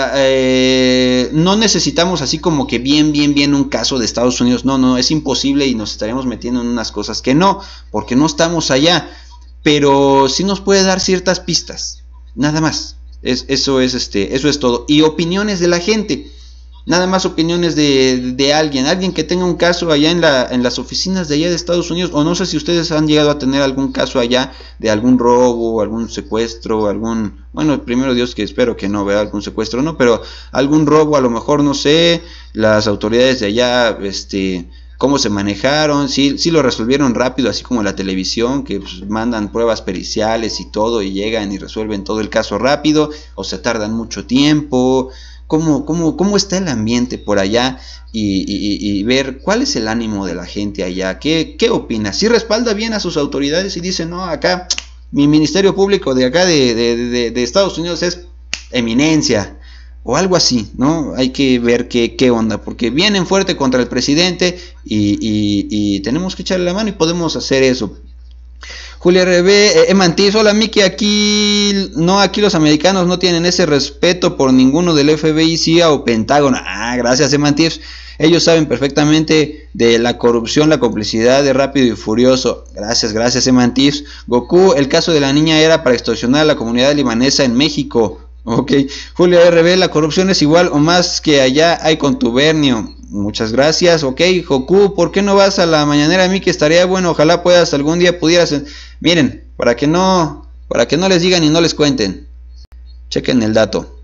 eh, no necesitamos así como que bien, bien, bien un caso de Estados Unidos. No, no, es imposible y nos estaríamos metiendo en unas cosas que no, porque no estamos allá. Pero sí nos puede dar ciertas pistas, nada más. Es, eso es este, eso es todo. Y opiniones de la gente, nada más opiniones de, de alguien, alguien que tenga un caso allá en, la, en las oficinas de allá de Estados Unidos, o no sé si ustedes han llegado a tener algún caso allá de algún robo, algún secuestro, algún, bueno, primero Dios que espero que no vea algún secuestro, no, pero algún robo, a lo mejor, no sé, las autoridades de allá, este, cómo se manejaron, si sí, sí lo resolvieron rápido, así como la televisión, que pues, mandan pruebas periciales y todo, y llegan y resuelven todo el caso rápido, o se tardan mucho tiempo. Cómo, cómo, cómo está el ambiente por allá y, y, y ver cuál es el ánimo de la gente allá, qué, qué opina, si respalda bien a sus autoridades y dice, no, acá mi ministerio público de acá de, de, de, de Estados Unidos es eminencia, o algo así, ¿no? Hay que ver qué, qué onda, porque vienen fuerte contra el presidente y, y, y tenemos que echarle la mano y podemos hacer eso. Julia R B, eh, Emantis, hola Miki, aquí no, aquí los americanos no tienen ese respeto por ninguno del F B I, C I A o Pentágono. Ah, gracias Emantis. Ellos saben perfectamente de la corrupción, la complicidad de Rápido y Furioso. Gracias, gracias Emantis. Goku, el caso de la niña era para extorsionar a la comunidad libanesa en México. Ok, Julia R B, la corrupción es igual o más que allá hay contubernio. Muchas gracias. Ok, Goku, ¿por qué no vas a la mañanera? A mí que estaría bueno, ojalá puedas algún día pudieras. Miren, para que no, para que no les digan y no les cuenten. Chequen el dato.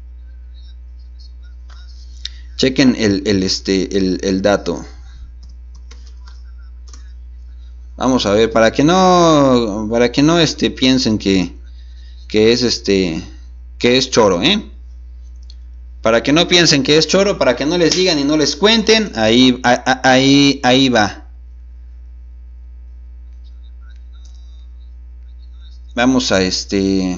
Chequen el, el este, el, el dato. Vamos a ver, para que no, para que no este piensen que, que es este, que es choro, ¿eh? Para que no piensen que es choro, para que no les digan y no les cuenten, ahí, ahí, ahí va. Vamos a este...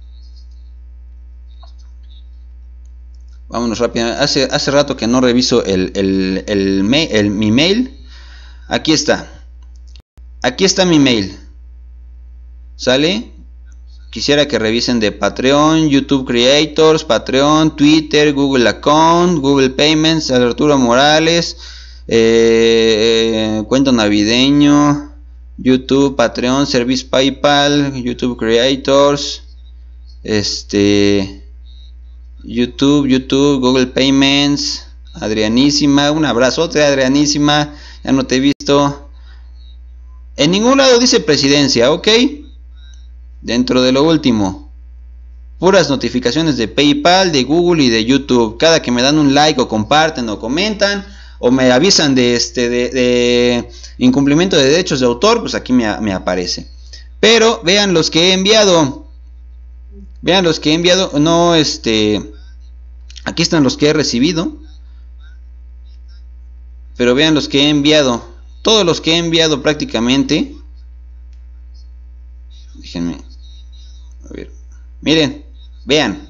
Vámonos rápidamente. Hace, hace rato que no reviso el, el, el, mail, el, mi mail. Aquí está. Aquí está mi mail. ¿Sale? Quisiera que revisen de Patreon, YouTube Creators, Patreon, Twitter, Google Account, Google Payments, Arturo Morales, eh, cuento navideño, YouTube, Patreon, Service PayPal, YouTube Creators, este, YouTube, YouTube, Google Payments, Adrianísima, un abrazote Adrianísima, ya no te he visto. En ningún lado dice presidencia, ¿ok? Dentro de lo último, puras notificaciones de PayPal, de Google y de YouTube. Cada que me dan un like o comparten o comentan o me avisan de este de, de incumplimiento de derechos de autor, pues aquí me, me aparece. Pero vean los que he enviado. Vean los que he enviado. No, este. Aquí están los que he recibido. Pero vean los que he enviado. Todos los que he enviado prácticamente. Déjenme. A ver, miren, vean.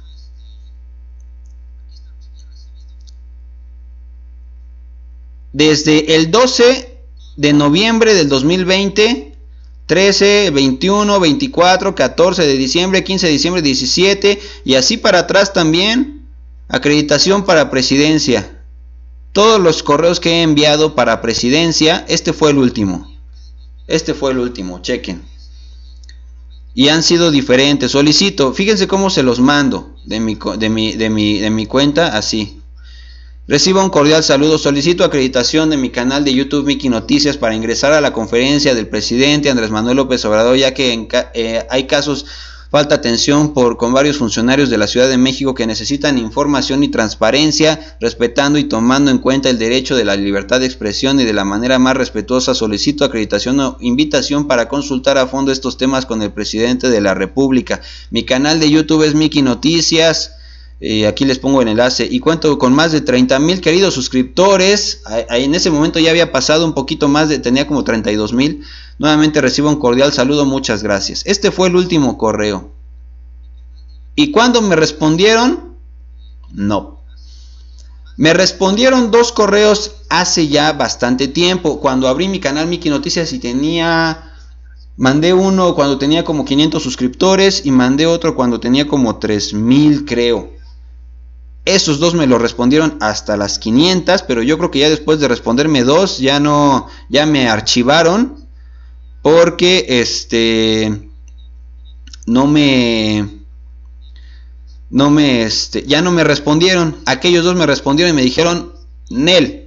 Desde el doce de noviembre del dos mil veinte, trece, veintiuno, veinticuatro, catorce de diciembre, quince de diciembre, diecisiete y así para atrás también, acreditación para presidencia. Todos los correos que he enviado para presidencia, este fue el último. Este fue el último, chequen. Y han sido diferentes. Solicito, fíjense cómo se los mando de mi, de mi, de mi, de mi cuenta, así. Reciba un cordial saludo. Solicito acreditación de mi canal de YouTube Miki Noticias para ingresar a la conferencia del presidente Andrés Manuel López Obrador, ya que en, eh, hay casos falta atención por, con varios funcionarios de la Ciudad de México que necesitan información y transparencia, respetando y tomando en cuenta el derecho de la libertad de expresión y de la manera más respetuosa solicito acreditación o invitación para consultar a fondo estos temas con el presidente de la República. Mi canal de YouTube es Miki Noticias. Eh, aquí les pongo el enlace y cuento con más de treinta mil queridos suscriptores. Ahí en ese momento ya había pasado un poquito más de, tenía como treinta y dos mil. Nuevamente recibo un cordial saludo, muchas gracias. Este fue el último correo. ¿Y cuándo me respondieron? No. Me respondieron dos correos hace ya bastante tiempo, cuando abrí mi canal Miki Noticias y tenía... Mandé uno cuando tenía como quinientos suscriptores y mandé otro cuando tenía como tres mil, creo. Esos dos me lo respondieron hasta las quinientas, pero yo creo que ya después de responderme dos ya no, ya me archivaron porque este no me no me este ya no me respondieron. Aquellos dos me respondieron y me dijeron Nel.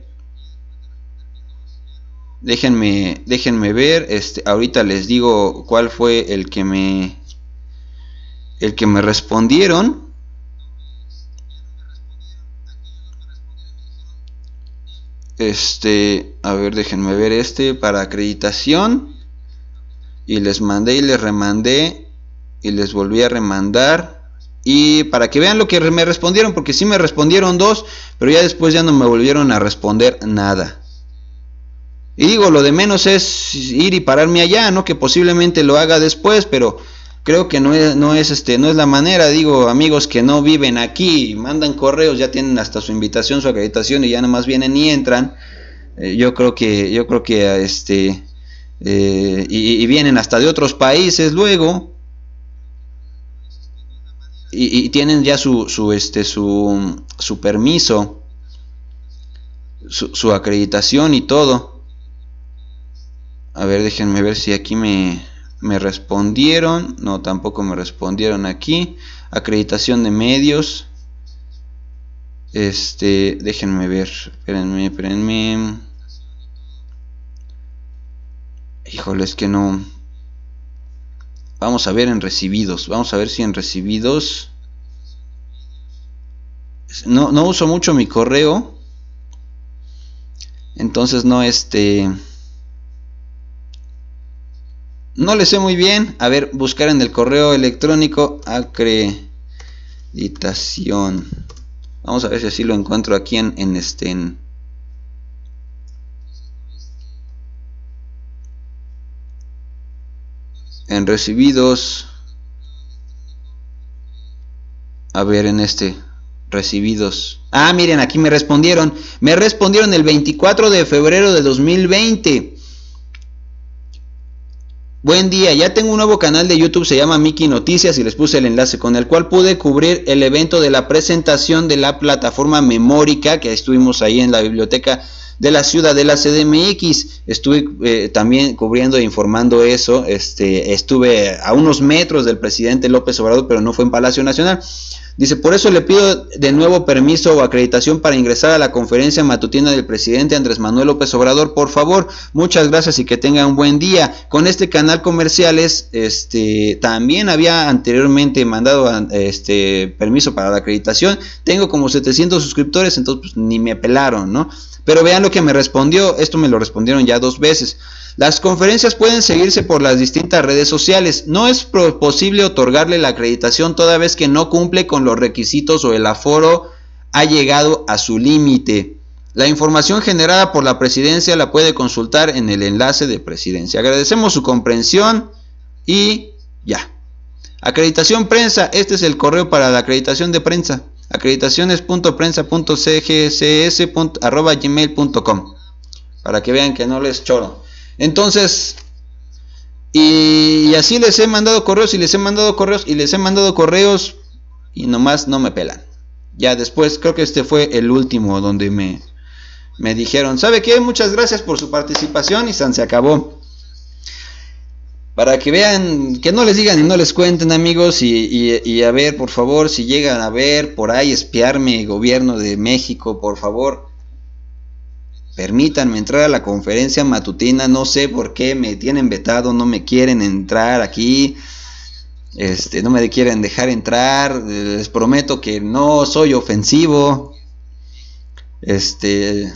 Déjenme déjenme ver, este ahorita les digo cuál fue el que me el que me respondieron. Este, a ver, déjenme ver este para acreditación. Y les mandé y les remandé. Y les volví a remandar. Y para que vean lo que me respondieron, porque sí me respondieron dos, pero ya después ya no me volvieron a responder nada. Y digo, lo de menos es ir y pararme allá, ¿no? Que posiblemente lo haga después, pero creo que no es, no es este, no es la manera. Digo, amigos que no viven aquí, mandan correos, ya tienen hasta su invitación, su acreditación y ya nomás vienen y entran. Eh, yo creo que, yo creo que este eh, y, y vienen hasta de otros países luego. Y, y tienen ya su, su este su, su permiso, su, su acreditación y todo. A ver, déjenme ver si aquí me Me respondieron. No, tampoco me respondieron aquí. Acreditación de medios. Este, déjenme ver. Espérenme, espérenme. Híjole, es que no. Vamos a ver en recibidos. Vamos a ver si en recibidos. No, no uso mucho mi correo. Entonces no este. No le sé muy bien. A ver, buscar en el correo electrónico acreditación. Vamos a ver si así lo encuentro aquí en, en este en, en recibidos. A ver, en este recibidos. Ah, miren, aquí me respondieron. Me respondieron el veinticuatro de febrero de dos mil veinte. Buen día, ya tengo un nuevo canal de YouTube, se llama Miki Noticias y les puse el enlace, con el cual pude cubrir el evento de la presentación de la plataforma Memórica, que estuvimos ahí en la biblioteca de la ciudad de la C D M X. Estuve eh, también cubriendo e informando eso. Este, estuve a unos metros del presidente López Obrador, pero no fue en Palacio Nacional. Dice, por eso le pido de nuevo permiso o acreditación para ingresar a la conferencia matutina del presidente Andrés Manuel López Obrador, por favor. Muchas gracias y que tenga un buen día. Con este canal comerciales, este, también había anteriormente mandado este permiso para la acreditación. Tengo como setecientos suscriptores, entonces pues, ni me pelaron, ¿no? Pero vean lo que me respondió. Esto me lo respondieron ya dos veces. Las conferencias pueden seguirse por las distintas redes sociales. No es posible otorgarle la acreditación toda vez que no cumple con los requisitos o el aforo ha llegado a su límite. La información generada por la presidencia la puede consultar en el enlace de presidencia. Agradecemos su comprensión y ya. Acreditación prensa. Este es el correo para la acreditación de prensa. acreditaciones punto prensa punto c g c s arroba gmail punto com, para que vean que no les choro. Entonces, y, y así les he mandado correos y les he mandado correos y les he mandado correos y nomás no me pelan. Ya después, creo que este fue el último donde me, me dijeron, ¿sabe qué? Muchas gracias por su participación y san se acabó. Para que vean, que no les digan y no les cuenten, amigos, y, y, y a ver, por favor, si llegan a ver por ahí espiarme, gobierno de México, por favor, permítanme entrar a la conferencia matutina. No sé por qué me tienen vetado, no me quieren entrar aquí. Este, no me quieren dejar entrar, les prometo que no soy ofensivo. Este,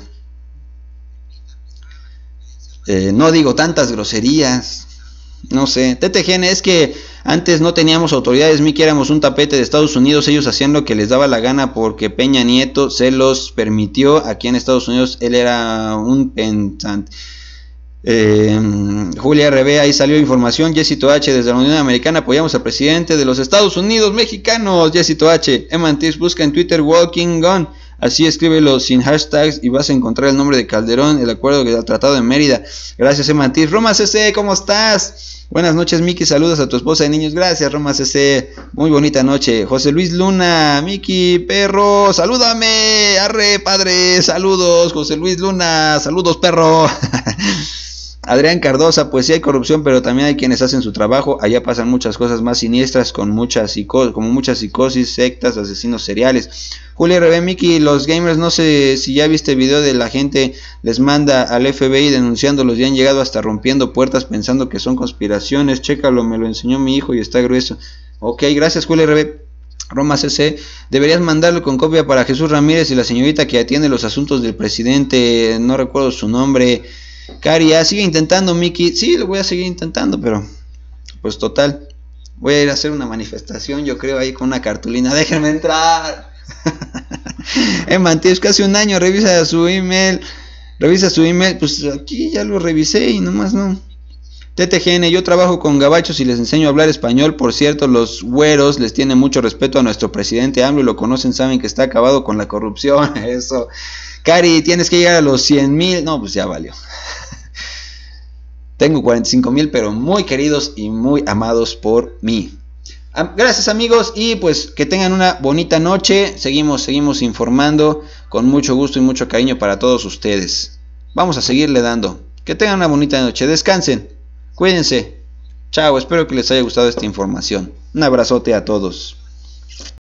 eh, no digo tantas groserías. No sé, T T G N, es que antes no teníamos autoridades, Miki, éramos un tapete de Estados Unidos, ellos hacían lo que les daba la gana porque Peña Nieto se los permitió. Aquí en Estados Unidos él era un pensante. Eh, Julia R B, ahí salió información. Jessito H, desde la Unión Americana apoyamos al presidente de los Estados Unidos mexicanos. Jessito H, Emantis, busca en Twitter Walking Gun, así escríbelo sin hashtags y vas a encontrar el nombre de Calderón, el acuerdo del Tratado de Mérida. Gracias, Emantis. Roma C C, ¿cómo estás? Buenas noches, Miki, saludos a tu esposa de niños. Gracias, Roma C C, muy bonita noche. José Luis Luna, Miki, perro, salúdame. Arre, padre, saludos, José Luis Luna, saludos, perro. Adrián Cardosa, pues sí hay corrupción, pero también hay quienes hacen su trabajo. Allá pasan muchas cosas más siniestras, con mucha psico como mucha psicosis, sectas, asesinos seriales. Julia R B, Miki, los gamers, no sé si ya viste el video de la gente les manda al F B I denunciándolos y han llegado hasta rompiendo puertas pensando que son conspiraciones. Chécalo, me lo enseñó mi hijo y está grueso. Ok, gracias, Julia R B. Roma C C, deberías mandarlo con copia para Jesús Ramírez y la señorita que atiende los asuntos del presidente, no recuerdo su nombre. Cari, ya sigue intentando, Miki. Sí, lo voy a seguir intentando, pero pues total, voy a ir a hacer una manifestación, yo creo, ahí con una cartulina. Déjenme entrar. En Mantis, casi un año, revisa su email. Revisa su email. Pues aquí ya lo revisé y nomás no. T T G N, yo trabajo con gabachos y les enseño a hablar español. Por cierto, los güeros les tienen mucho respeto a nuestro presidente AMLO y lo conocen, saben que está acabado con la corrupción. Eso. Cari, tienes que llegar a los cien mil. No, pues ya valió. Tengo cuarenta y cinco mil, pero muy queridos y muy amados por mí. Gracias, amigos, y pues que tengan una bonita noche. Seguimos, seguimos informando con mucho gusto y mucho cariño para todos ustedes. Vamos a seguirle dando. Que tengan una bonita noche. Descansen. Cuídense. Chao, espero que les haya gustado esta información. Un abrazote a todos.